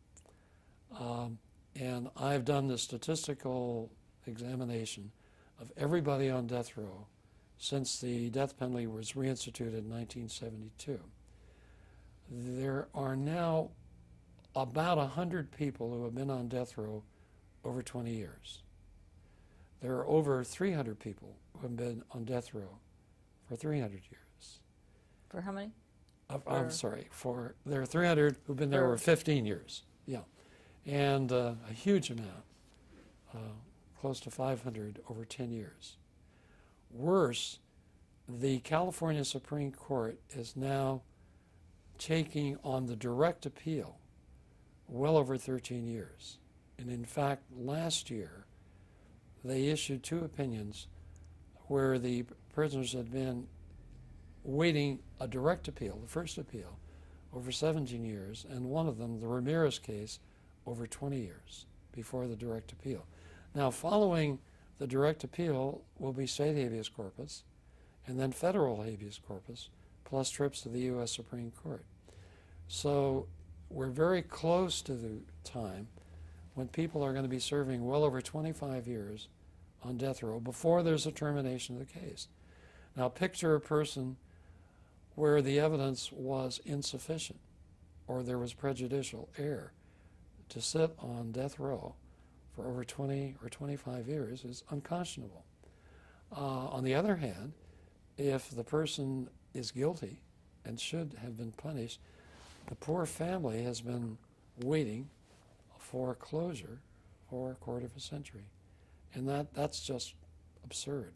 And I've done the statistical examination of everybody on death row since the death penalty was reinstituted in 1972. There are now about 100 people who have been on death row over 20 years. There are over 300 people who have been on death row for 300 years. For how many? I'm sorry, there are 300 who've been there over 15 years, yeah. And a huge amount, close to 500 over 10 years. Worse, the California Supreme Court is now taking on the direct appeal well over 13 years. And in fact, last year, they issued 2 opinions where the prisoners had been waiting a direct appeal, the first appeal, over 17 years, and one of them, the Ramirez case, over 20 years before the direct appeal. Now, following the direct appeal will be state habeas corpus, and then federal habeas corpus, plus trips to the U.S. Supreme Court. So we're very close to the time when people are going to be serving well over 25 years on death row before there's a termination of the case. Now, picture a person where the evidence was insufficient or there was prejudicial error. To sit on death row for over 20 or 25 years is unconscionable. On the other hand, if the person is guilty and should have been punished, the poor family has been waiting for closure for a quarter of a century. And that's just absurd.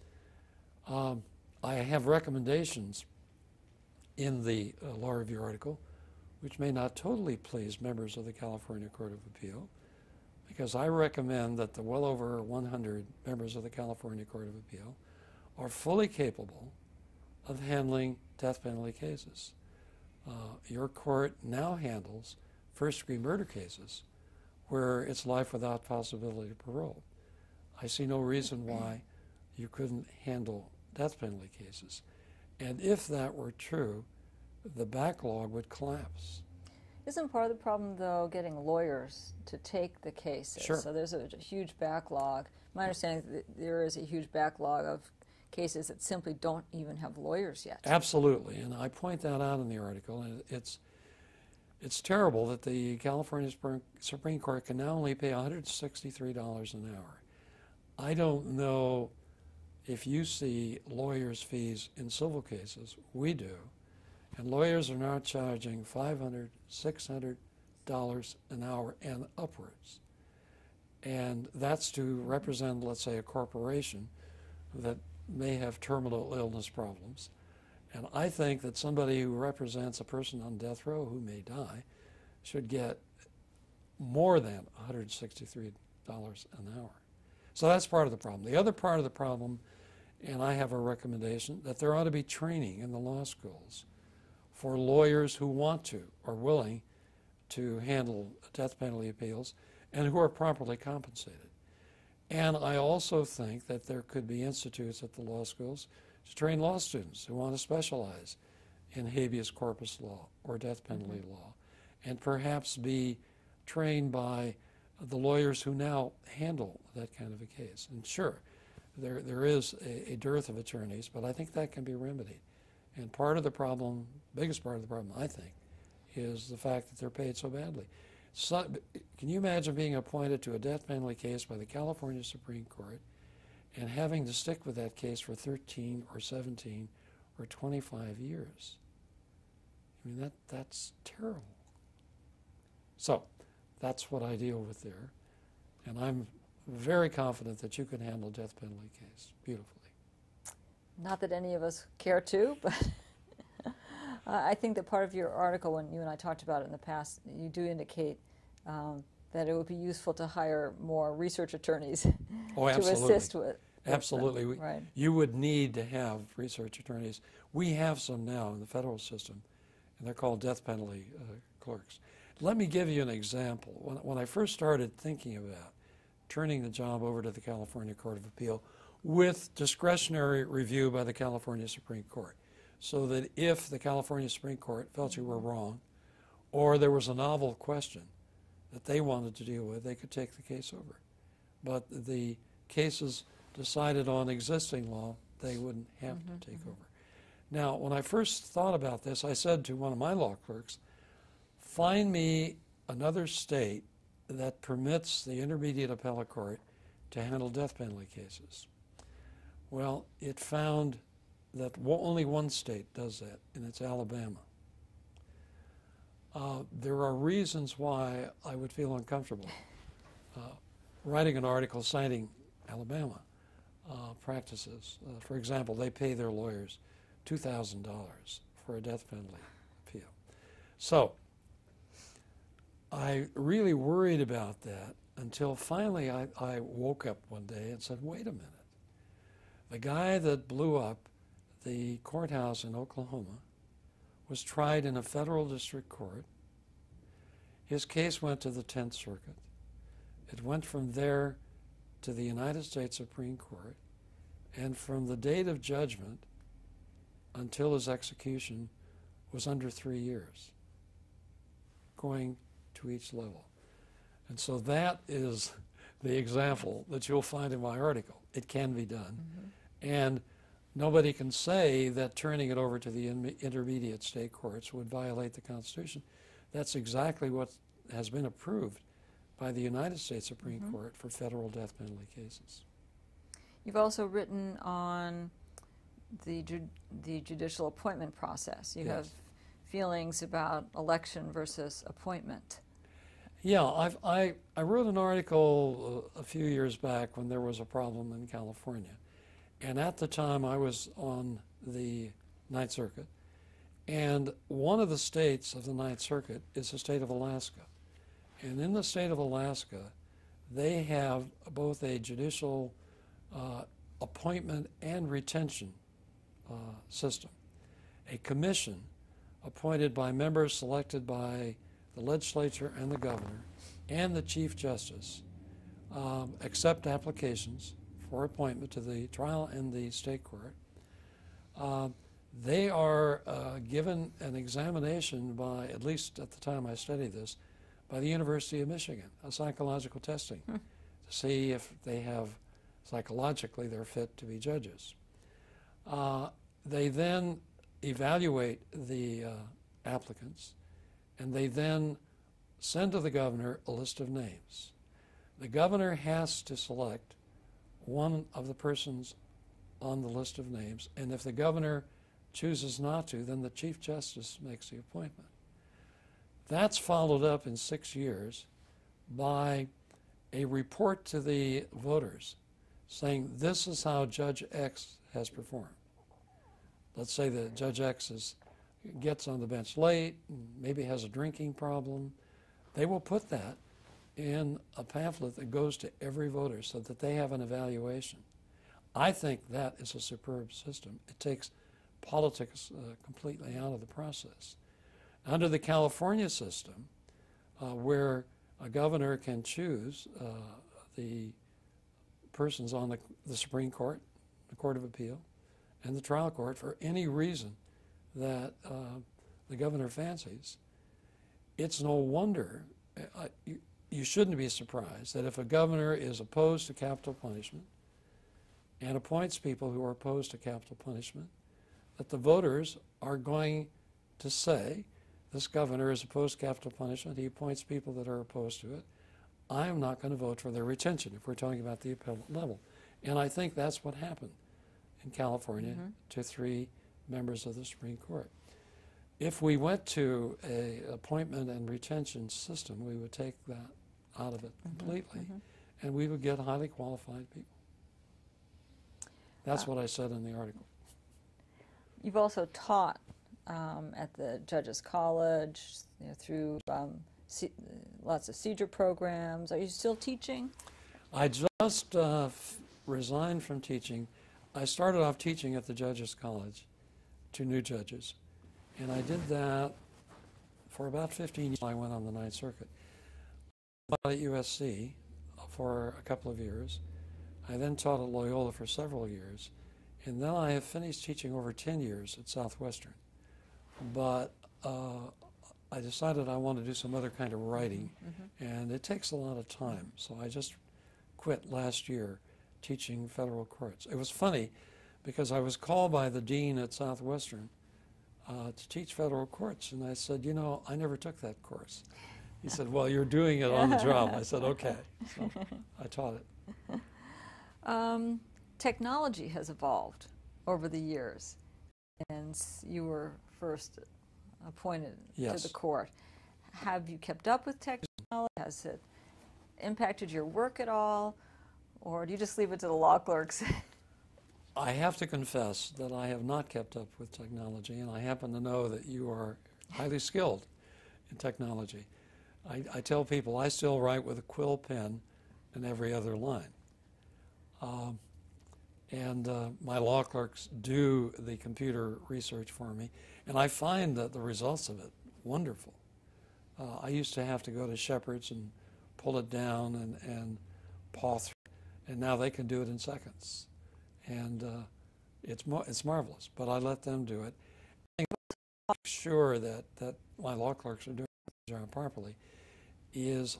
I have recommendations in the law review article which may not totally please members of the California Court of Appeal, because I recommend that the well over 100 members of the California Court of Appeal are fully capable of handling death penalty cases. Your court now handles first-degree murder cases where it's life without possibility of parole. I see no reason why you couldn't handle death penalty cases. And if that were true, the backlog would collapse. Isn't part of the problem, though, getting lawyers to take the cases? Sure. So there's a huge backlog. My understanding is that there is a huge backlog of cases that simply don't even have lawyers yet. Absolutely, and I point that out in the article. And it's terrible that the California Supreme Court can now only pay $163 an hour. I don't know if you see lawyers' fees in civil cases. We do. And lawyers are now charging $500, $600 an hour and upwards. And that's to represent, let's say, a corporation that may have terminal illness problems. And I think that somebody who represents a person on death row who may die should get more than $163 an hour. So that's part of the problem. The other part of the problem, and I have a recommendation, that there ought to be training in the law schools for lawyers who want to or willing to handle death penalty appeals and who are properly compensated. And I also think that there could be institutes at the law schools to train law students who want to specialize in habeas corpus law or death penalty law, and perhaps be trained by the lawyers who now handle that kind of a case. And sure, there is a dearth of attorneys, but I think that can be remedied. And part of the problem, biggest part of the problem, I think, is the fact that they're paid so badly. So, can you imagine being appointed to a death penalty case by the California Supreme Court and having to stick with that case for 13 or 17 or 25 years? I mean, that's terrible. So that's what I deal with there. And I'm very confident that you can handle death penalty case beautifully. Not that any of us care to, but I think that part of your article, when you and I talked about it in the past, you do indicate that it would be useful to hire more research attorneys to assist with. Absolutely. Right. You would need to have research attorneys. We have some now in the federal system, and they're called death penalty clerks. Let me give you an example. When I first started thinking about turning the job over to the California Court of Appeal with discretionary review by the California Supreme Court, so that if the California Supreme Court felt you were wrong or there was a novel question that they wanted to deal with, they could take the case over. But the cases decided on existing law, they wouldn't have to take over. Now, when I first thought about this, I said to one of my law clerks, find me another state that permits the intermediate appellate court to handle death penalty cases. Well, it found that only one state does that, and it's Alabama. There are reasons why I would feel uncomfortable writing an article citing Alabama practices. For example, they pay their lawyers $2,000 for a death penalty appeal. So I really worried about that until finally I woke up one day and said, wait a minute. The guy that blew up the courthouse in Oklahoma was tried in a federal district court. His case went to the 10th Circuit. It went from there to the United States Supreme Court, and from the date of judgment until his execution was under 3 years, going to each level. And so that is the example that you'll find in my article. It can be done. And nobody can say that turning it over to the intermediate state courts would violate the Constitution. That's exactly what has been approved by the United States Supreme Court for federal death penalty cases. You've also written on the judicial appointment process. You have feelings about election versus appointment. Yeah, I wrote an article a few years back when there was a problem in California. And at the time I was on the Ninth Circuit. And one of the states of the Ninth Circuit is the state of Alaska. And in the state of Alaska, they have both a judicial appointment and retention system. A commission appointed by members selected by the legislature and the governor and the Chief Justice accept applications for appointment to the trial and the state court. They are given an examination by, at least at the time I studied this, by the University of Michigan, a psychological testing, to see if they have, psychologically, they're fit to be judges. They then evaluate the applicants, and they then send to the governor a list of names. The governor has to select one of the persons on the list of names, and if the governor chooses not to, then the Chief Justice makes the appointment. That's followed up in 6 years by a report to the voters saying this is how Judge X has performed. Let's say that Judge X gets on the bench late, maybe has a drinking problem. They will put that in a pamphlet that goes to every voter so that they have an evaluation. I think that is a superb system. It takes politics completely out of the process. Under the California system, where a governor can choose the persons on the Supreme Court, the Court of Appeal, and the trial court for any reason that the governor fancies, it's no wonder, you shouldn't be surprised that if a governor is opposed to capital punishment and appoints people who are opposed to capital punishment, that the voters are going to say, this governor is opposed to capital punishment, he appoints people that are opposed to it, I am not going to vote for their retention if we're talking about the appellate level. And I think that's what happened in California to 3 members of the Supreme Court. If we went to an appointment and retention system, we would take that out of it completely, and we would get highly qualified people. That's what I said in the article. You've also taught at the Judges College, through lots of seizure programs. Are you still teaching? I just resigned from teaching. I started off teaching at the Judges College to new judges, and I did that for about 15 years. I went on the Ninth Circuit. I taught at USC for a couple of years. I then taught at Loyola for several years, and then I have finished teaching over 10 years at Southwestern. But I decided I wanted to do some other kind of writing, and it takes a lot of time, so I just quit last year teaching federal courts. It was funny because I was called by the dean at Southwestern to teach federal courts, and I said, you know, I never took that course. He said, well, you're doing it on the job. I said, okay. So I taught it. Technology has evolved over the years, and you were first appointed to the court. Have you kept up with technology? Has it impacted your work at all, or do you just leave it to the law clerks? I have to confess that I have not kept up with technology, and I happen to know that you are highly skilled in technology. I tell people I still write with a quill pen in every other line. And my law clerks do the computer research for me, and I find that the results of it wonderful. I used to have to go to Shepherd's and pull it down and paw through, and now they can do it in seconds. And it's marvelous, but I let them do it. And make sure that my law clerks are doing their job properly is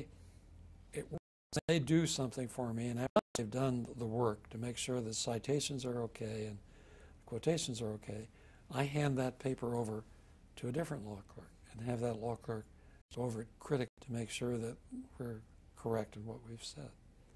they do something for me, and after they've done the work to make sure the citations are okay and quotations are okay, I hand that paper over to a different law clerk and have that law clerk go over it critically to make sure that we're correct in what we've said.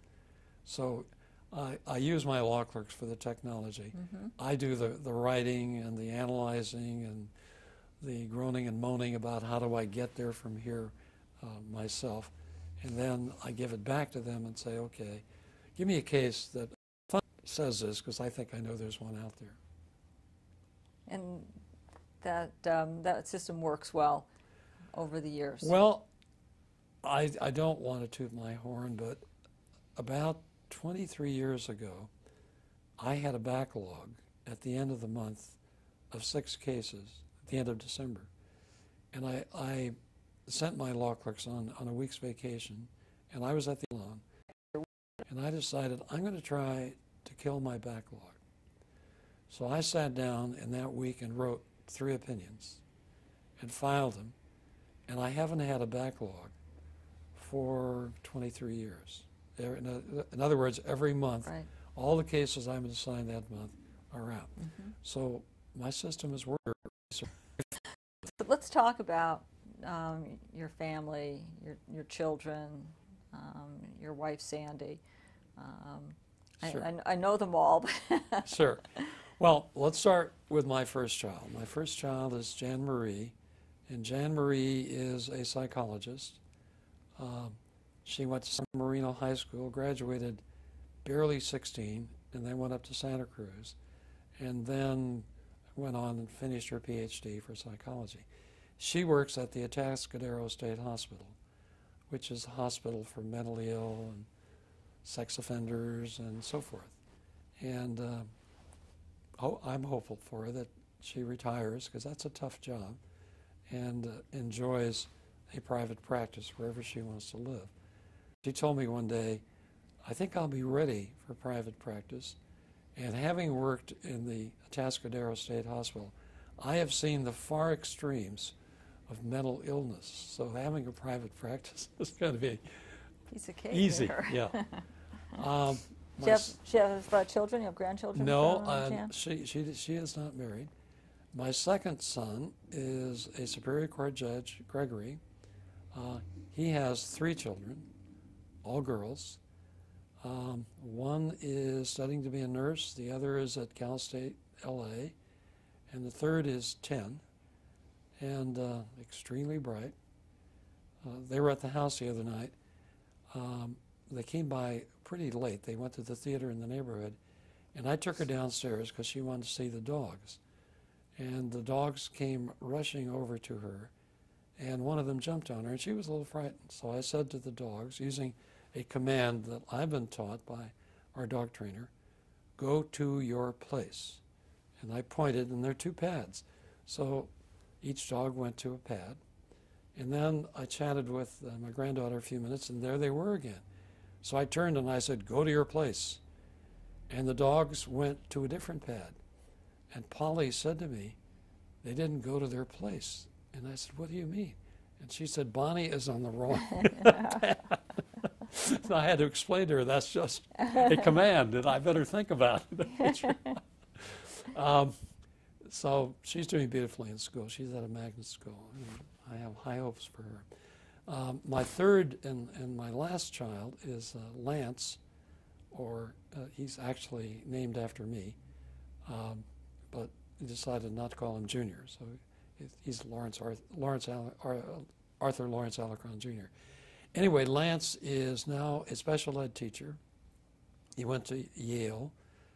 So I use my law clerks for the technology. Mm-hmm. I do the writing and the analyzing and the groaning and moaning about how do I get there from here myself. And then I give it back to them and say, okay, give me a case that says this, because I think I know there's one out there. And that system works well over the years. Well, I don't want to toot my horn, but about 23 years ago, I had a backlog at the end of the month of 6 cases at the end of December. And I sent my law clerks on a week's vacation, and I was at the lawn, and I decided I'm going to try to kill my backlog. So I sat down in that week and wrote 3 opinions and filed them, and I haven't had a backlog for 23 years. In other words, every month, right, all the cases I'm assigned that month are out. Mm-hmm. So my system is working. Let's talk about your family, your children, your wife Sandy. Sure. I know them all. Sure. Well, let's start with my first child. My first child is Jan Marie, and Jan Marie is a psychologist. She went to San Marino High School, graduated barely 16, and then went up to Santa Cruz, and then went on and finished her PhD for psychology. She works at the Atascadero State Hospital, which is a hospital for mentally ill and sex offenders and so forth. And I'm hopeful for her that she retires, because that's a tough job, and enjoys a private practice wherever she wants to live. She told me one day, I think I'll be ready for private practice. And having worked in the Atascadero State Hospital, I have seen the far extremes of mental illness. So having a private practice is going to be piece of cake easy. There. Yeah. Do you have children? You have grandchildren? No, she is not married. My second son is a Superior Court judge, Gregory. He has 3 children, all girls. One is studying to be a nurse, the other is at Cal State, LA, and the third is 10, and extremely bright. They were at the house the other night. They came by pretty late. They went to the theater in the neighborhood, and I took her downstairs because she wanted to see the dogs. And the dogs came rushing over to her, and one of them jumped on her, and she was a little frightened. So I said to the dogs, using a command that I've been taught by our dog trainer, go to your place. And I pointed, and there are 2 pads. So each dog went to a pad. And then I chatted with my granddaughter a few minutes, and there they were again. So I turned and I said, go to your place. And the dogs went to a different pad. And Polly said to me, they didn't go to their place. And I said, what do you mean? And she said, Bonnie is on the wrong pad. So I had to explain to her that's just a command, and I better think about it. So she's doing beautifully in school. She's at a magnet school, and I have high hopes for her. My third and my last child is Lance, or he's actually named after me, but I decided not to call him Junior, so he's Arthur Lawrence Alarcon Jr. Anyway, Lance is now a special ed teacher. He went to Yale.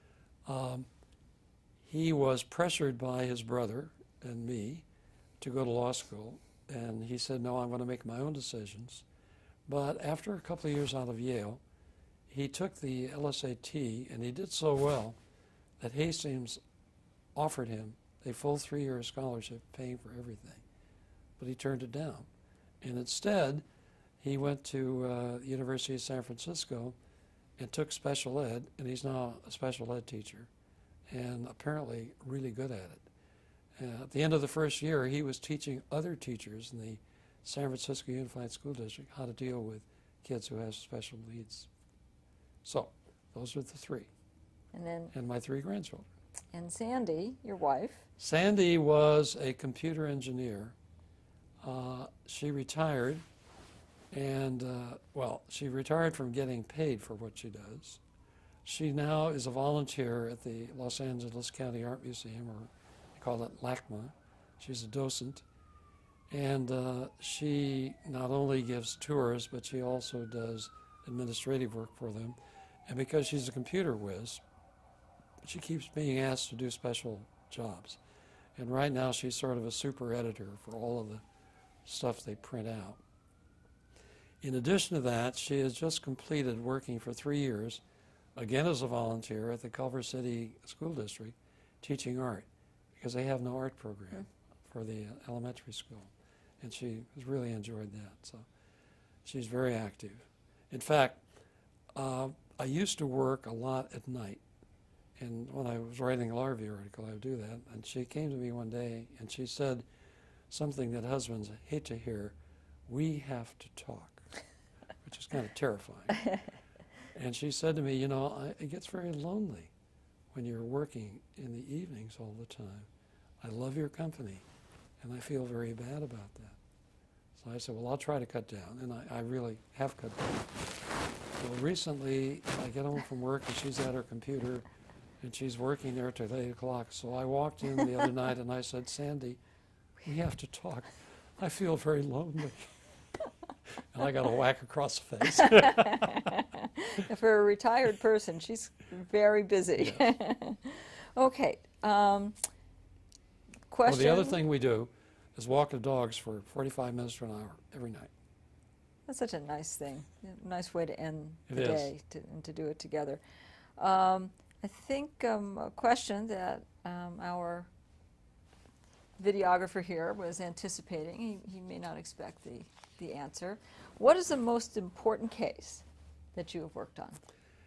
He was pressured by his brother and me to go to law school, and he said, no, I'm going to make my own decisions. But after a couple of years out of Yale, he took the LSAT, and he did so well that Hastings offered him a full 3-year scholarship paying for everything. But he turned it down. And instead, he went to the University of San Francisco and took special ed, and he's now a special ed teacher, and apparently really good at it. At the end of the first year, he was teaching other teachers in the San Francisco Unified School District how to deal with kids who have special needs. So, those are the 3. And then, and my 3 grandchildren. And Sandy, your wife? Sandy was a computer engineer. She retired, and well, she retired from getting paid for what she does. She now is a volunteer at the Los Angeles County Art Museum, or they call it LACMA. She's a docent, and she not only gives tours, but she also does administrative work for them. And because she's a computer whiz, she keeps being asked to do special jobs. And right now she's sort of a super editor for all of the stuff they print out. In addition to that, she has just completed working for 3 years, again as a volunteer at the Culver City School District, teaching art, because they have no art program for the elementary school. And she has really enjoyed that. So she's very active. In fact, I used to work a lot at night. And when I was writing a law review article, I would do that. And she came to me one day and she said something that husbands hate to hear: "We have to talk," which is kind of terrifying. And she said to me, "You know, it gets very lonely when you're working in the evenings all the time. I love your company, and I feel very bad about that." So I said, "Well, I'll try to cut down," and I really have cut down. Well, recently, I get home from work and she's at her computer, and she's working there till 8 o'clock. So I walked in the other night and I said, "Sandy, we have to talk. I feel very lonely." And I got a whack across the face. For a retired person, she's very busy. Yes. Okay. Well, Question? the other thing we do is walk the dogs for 45 minutes to an hour every night. That's such a nice thing, a nice way to end It the is. day and to do it together. I think a question that our videographer here was anticipating, he may not expect the answer. What is the most important case that you have worked on?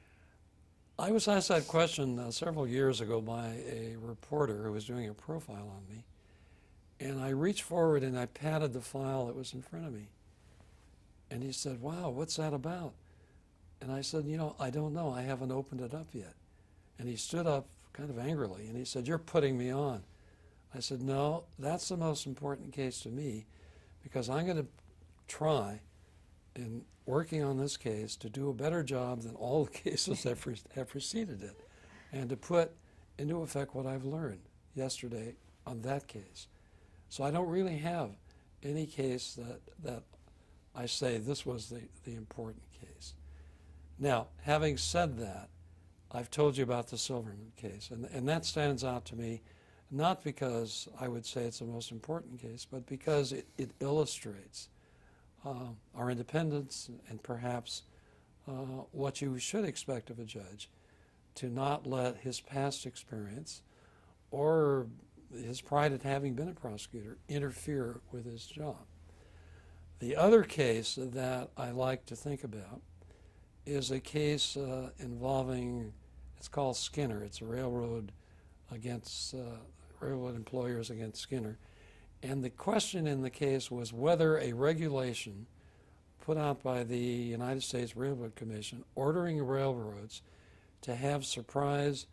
I was asked that question several years ago by a reporter who was doing a profile on me. And I reached forward and I patted the file that was in front of me. And he said, "Wow, what's that about?" And I said, "You know, I don't know. I haven't opened it up yet." And he stood up kind of angrily and he said, "You're putting me on." I said, "No, that's the most important case to me, because I'm going to try, in working on this case, to do a better job than all the cases that have preceded it, and to put into effect what I've learned yesterday on that case." So I don't really have any case that I say this was the important case. Now, having said that, I've told you about the Silverman case, and that stands out to me, not because I would say it's the most important case, but because it illustrates our independence and perhaps what you should expect of a judge, to not let his past experience or his pride at having been a prosecutor interfere with his job. The other case that I like to think about is a case involving, it's called Skinner. It's a railroad against, railroad employers against Skinner. And the question in the case was whether a regulation put out by the United States Railroad Commission ordering railroads to have surprise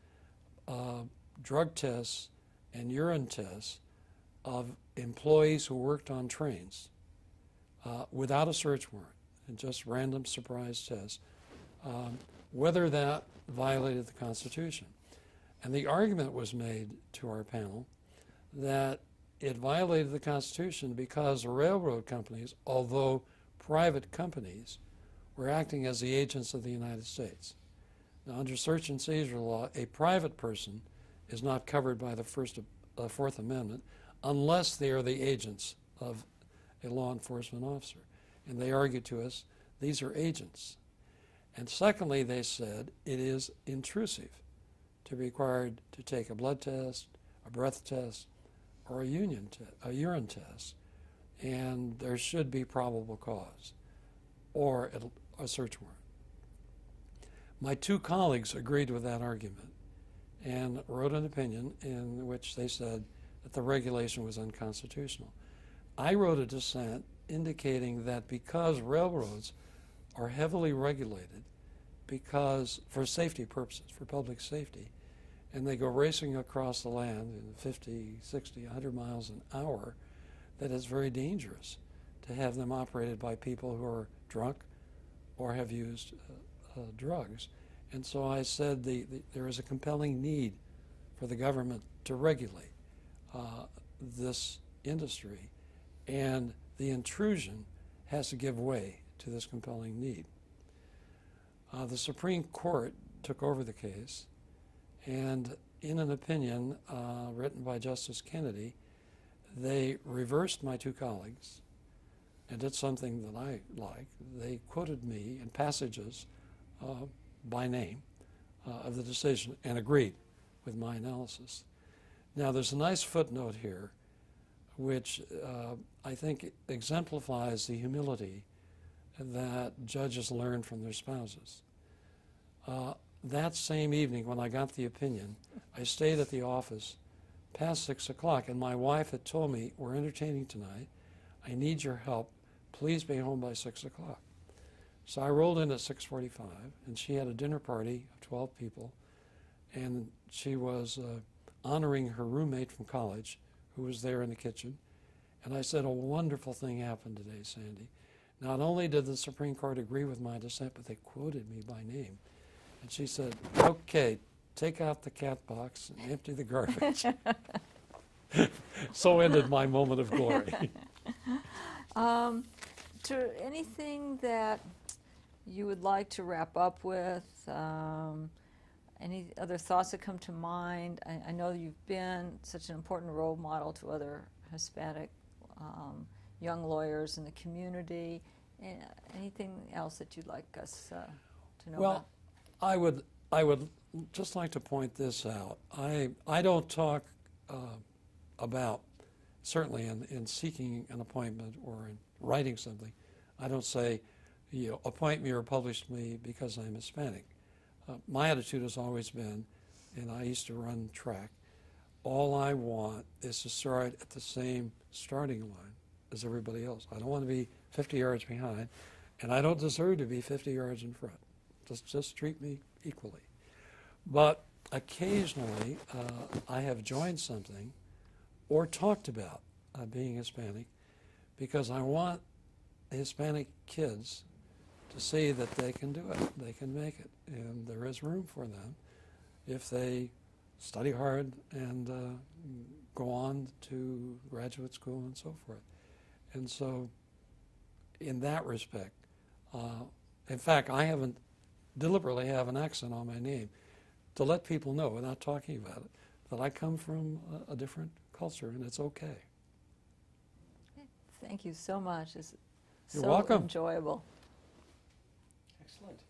drug tests and urine tests of employees who worked on trains without a search warrant, and just random surprise tests, whether that violated the Constitution. And the argument was made to our panel that it violated the Constitution because the railroad companies, although private companies, were acting as the agents of the United States. Now, under search and seizure law, a private person is not covered by the Fourth Amendment unless they are the agents of a law enforcement officer. And they argued to us, these are agents. And secondly, they said it is intrusive to be required to take a blood test, a breath test, or a urine test, and there should be probable cause or a search warrant. My two colleagues agreed with that argument and wrote an opinion in which they said that the regulation was unconstitutional. I wrote a dissent indicating that because railroads are heavily regulated, because for safety purposes, for public safety, and they go racing across the land in 50, 60, 100 miles an hour, that it's very dangerous to have them operated by people who are drunk or have used drugs. And so I said there is a compelling need for the government to regulate this industry, and the intrusion has to give way to this compelling need. The Supreme Court took over the case, and in an opinion written by Justice Kennedy, they reversed my two colleagues and did something that I like. They quoted me in passages by name of the decision and agreed with my analysis. Now, there's a nice footnote here which I think exemplifies the humility that judges learn from their spouses. That same evening when I got the opinion, I stayed at the office past 6 o'clock, and my wife had told me, we're entertaining tonight, I need your help, please be home by 6 o'clock. So I rolled in at 6:45, and she had a dinner party of 12 people, and she was honoring her roommate from college who was there in the kitchen. And I said, a wonderful thing happened today, Sandy. Not only did the Supreme Court agree with my dissent, but they quoted me by name. And she said, okay, take out the cat box and empty the garbage. So ended my moment of glory. Anything that you would like to wrap up with? Any other thoughts that come to mind? I know you've been such an important role model to other Hispanic young lawyers in the community. Anything else that you'd like us to know about? I would just like to point this out. I don't talk about, certainly in seeking an appointment or in writing something, I don't say, appoint me or publish me because I'm Hispanic. My attitude has always been, and I used to run track, all I want is to start at the same starting line as everybody else. I don't want to be 50 yards behind, and I don't deserve to be 50 yards in front. Just treat me equally. But occasionally, I have joined something or talked about being Hispanic because I want Hispanic kids to see that they can do it, they can make it, and there is room for them if they study hard and go on to graduate school and so forth. And so in that respect, in fact, I deliberately have an accent on my name to let people know, without talking about it, that I come from a different culture, and it's okay. Thank you so much. It's You're so welcome. enjoyable. Excellent.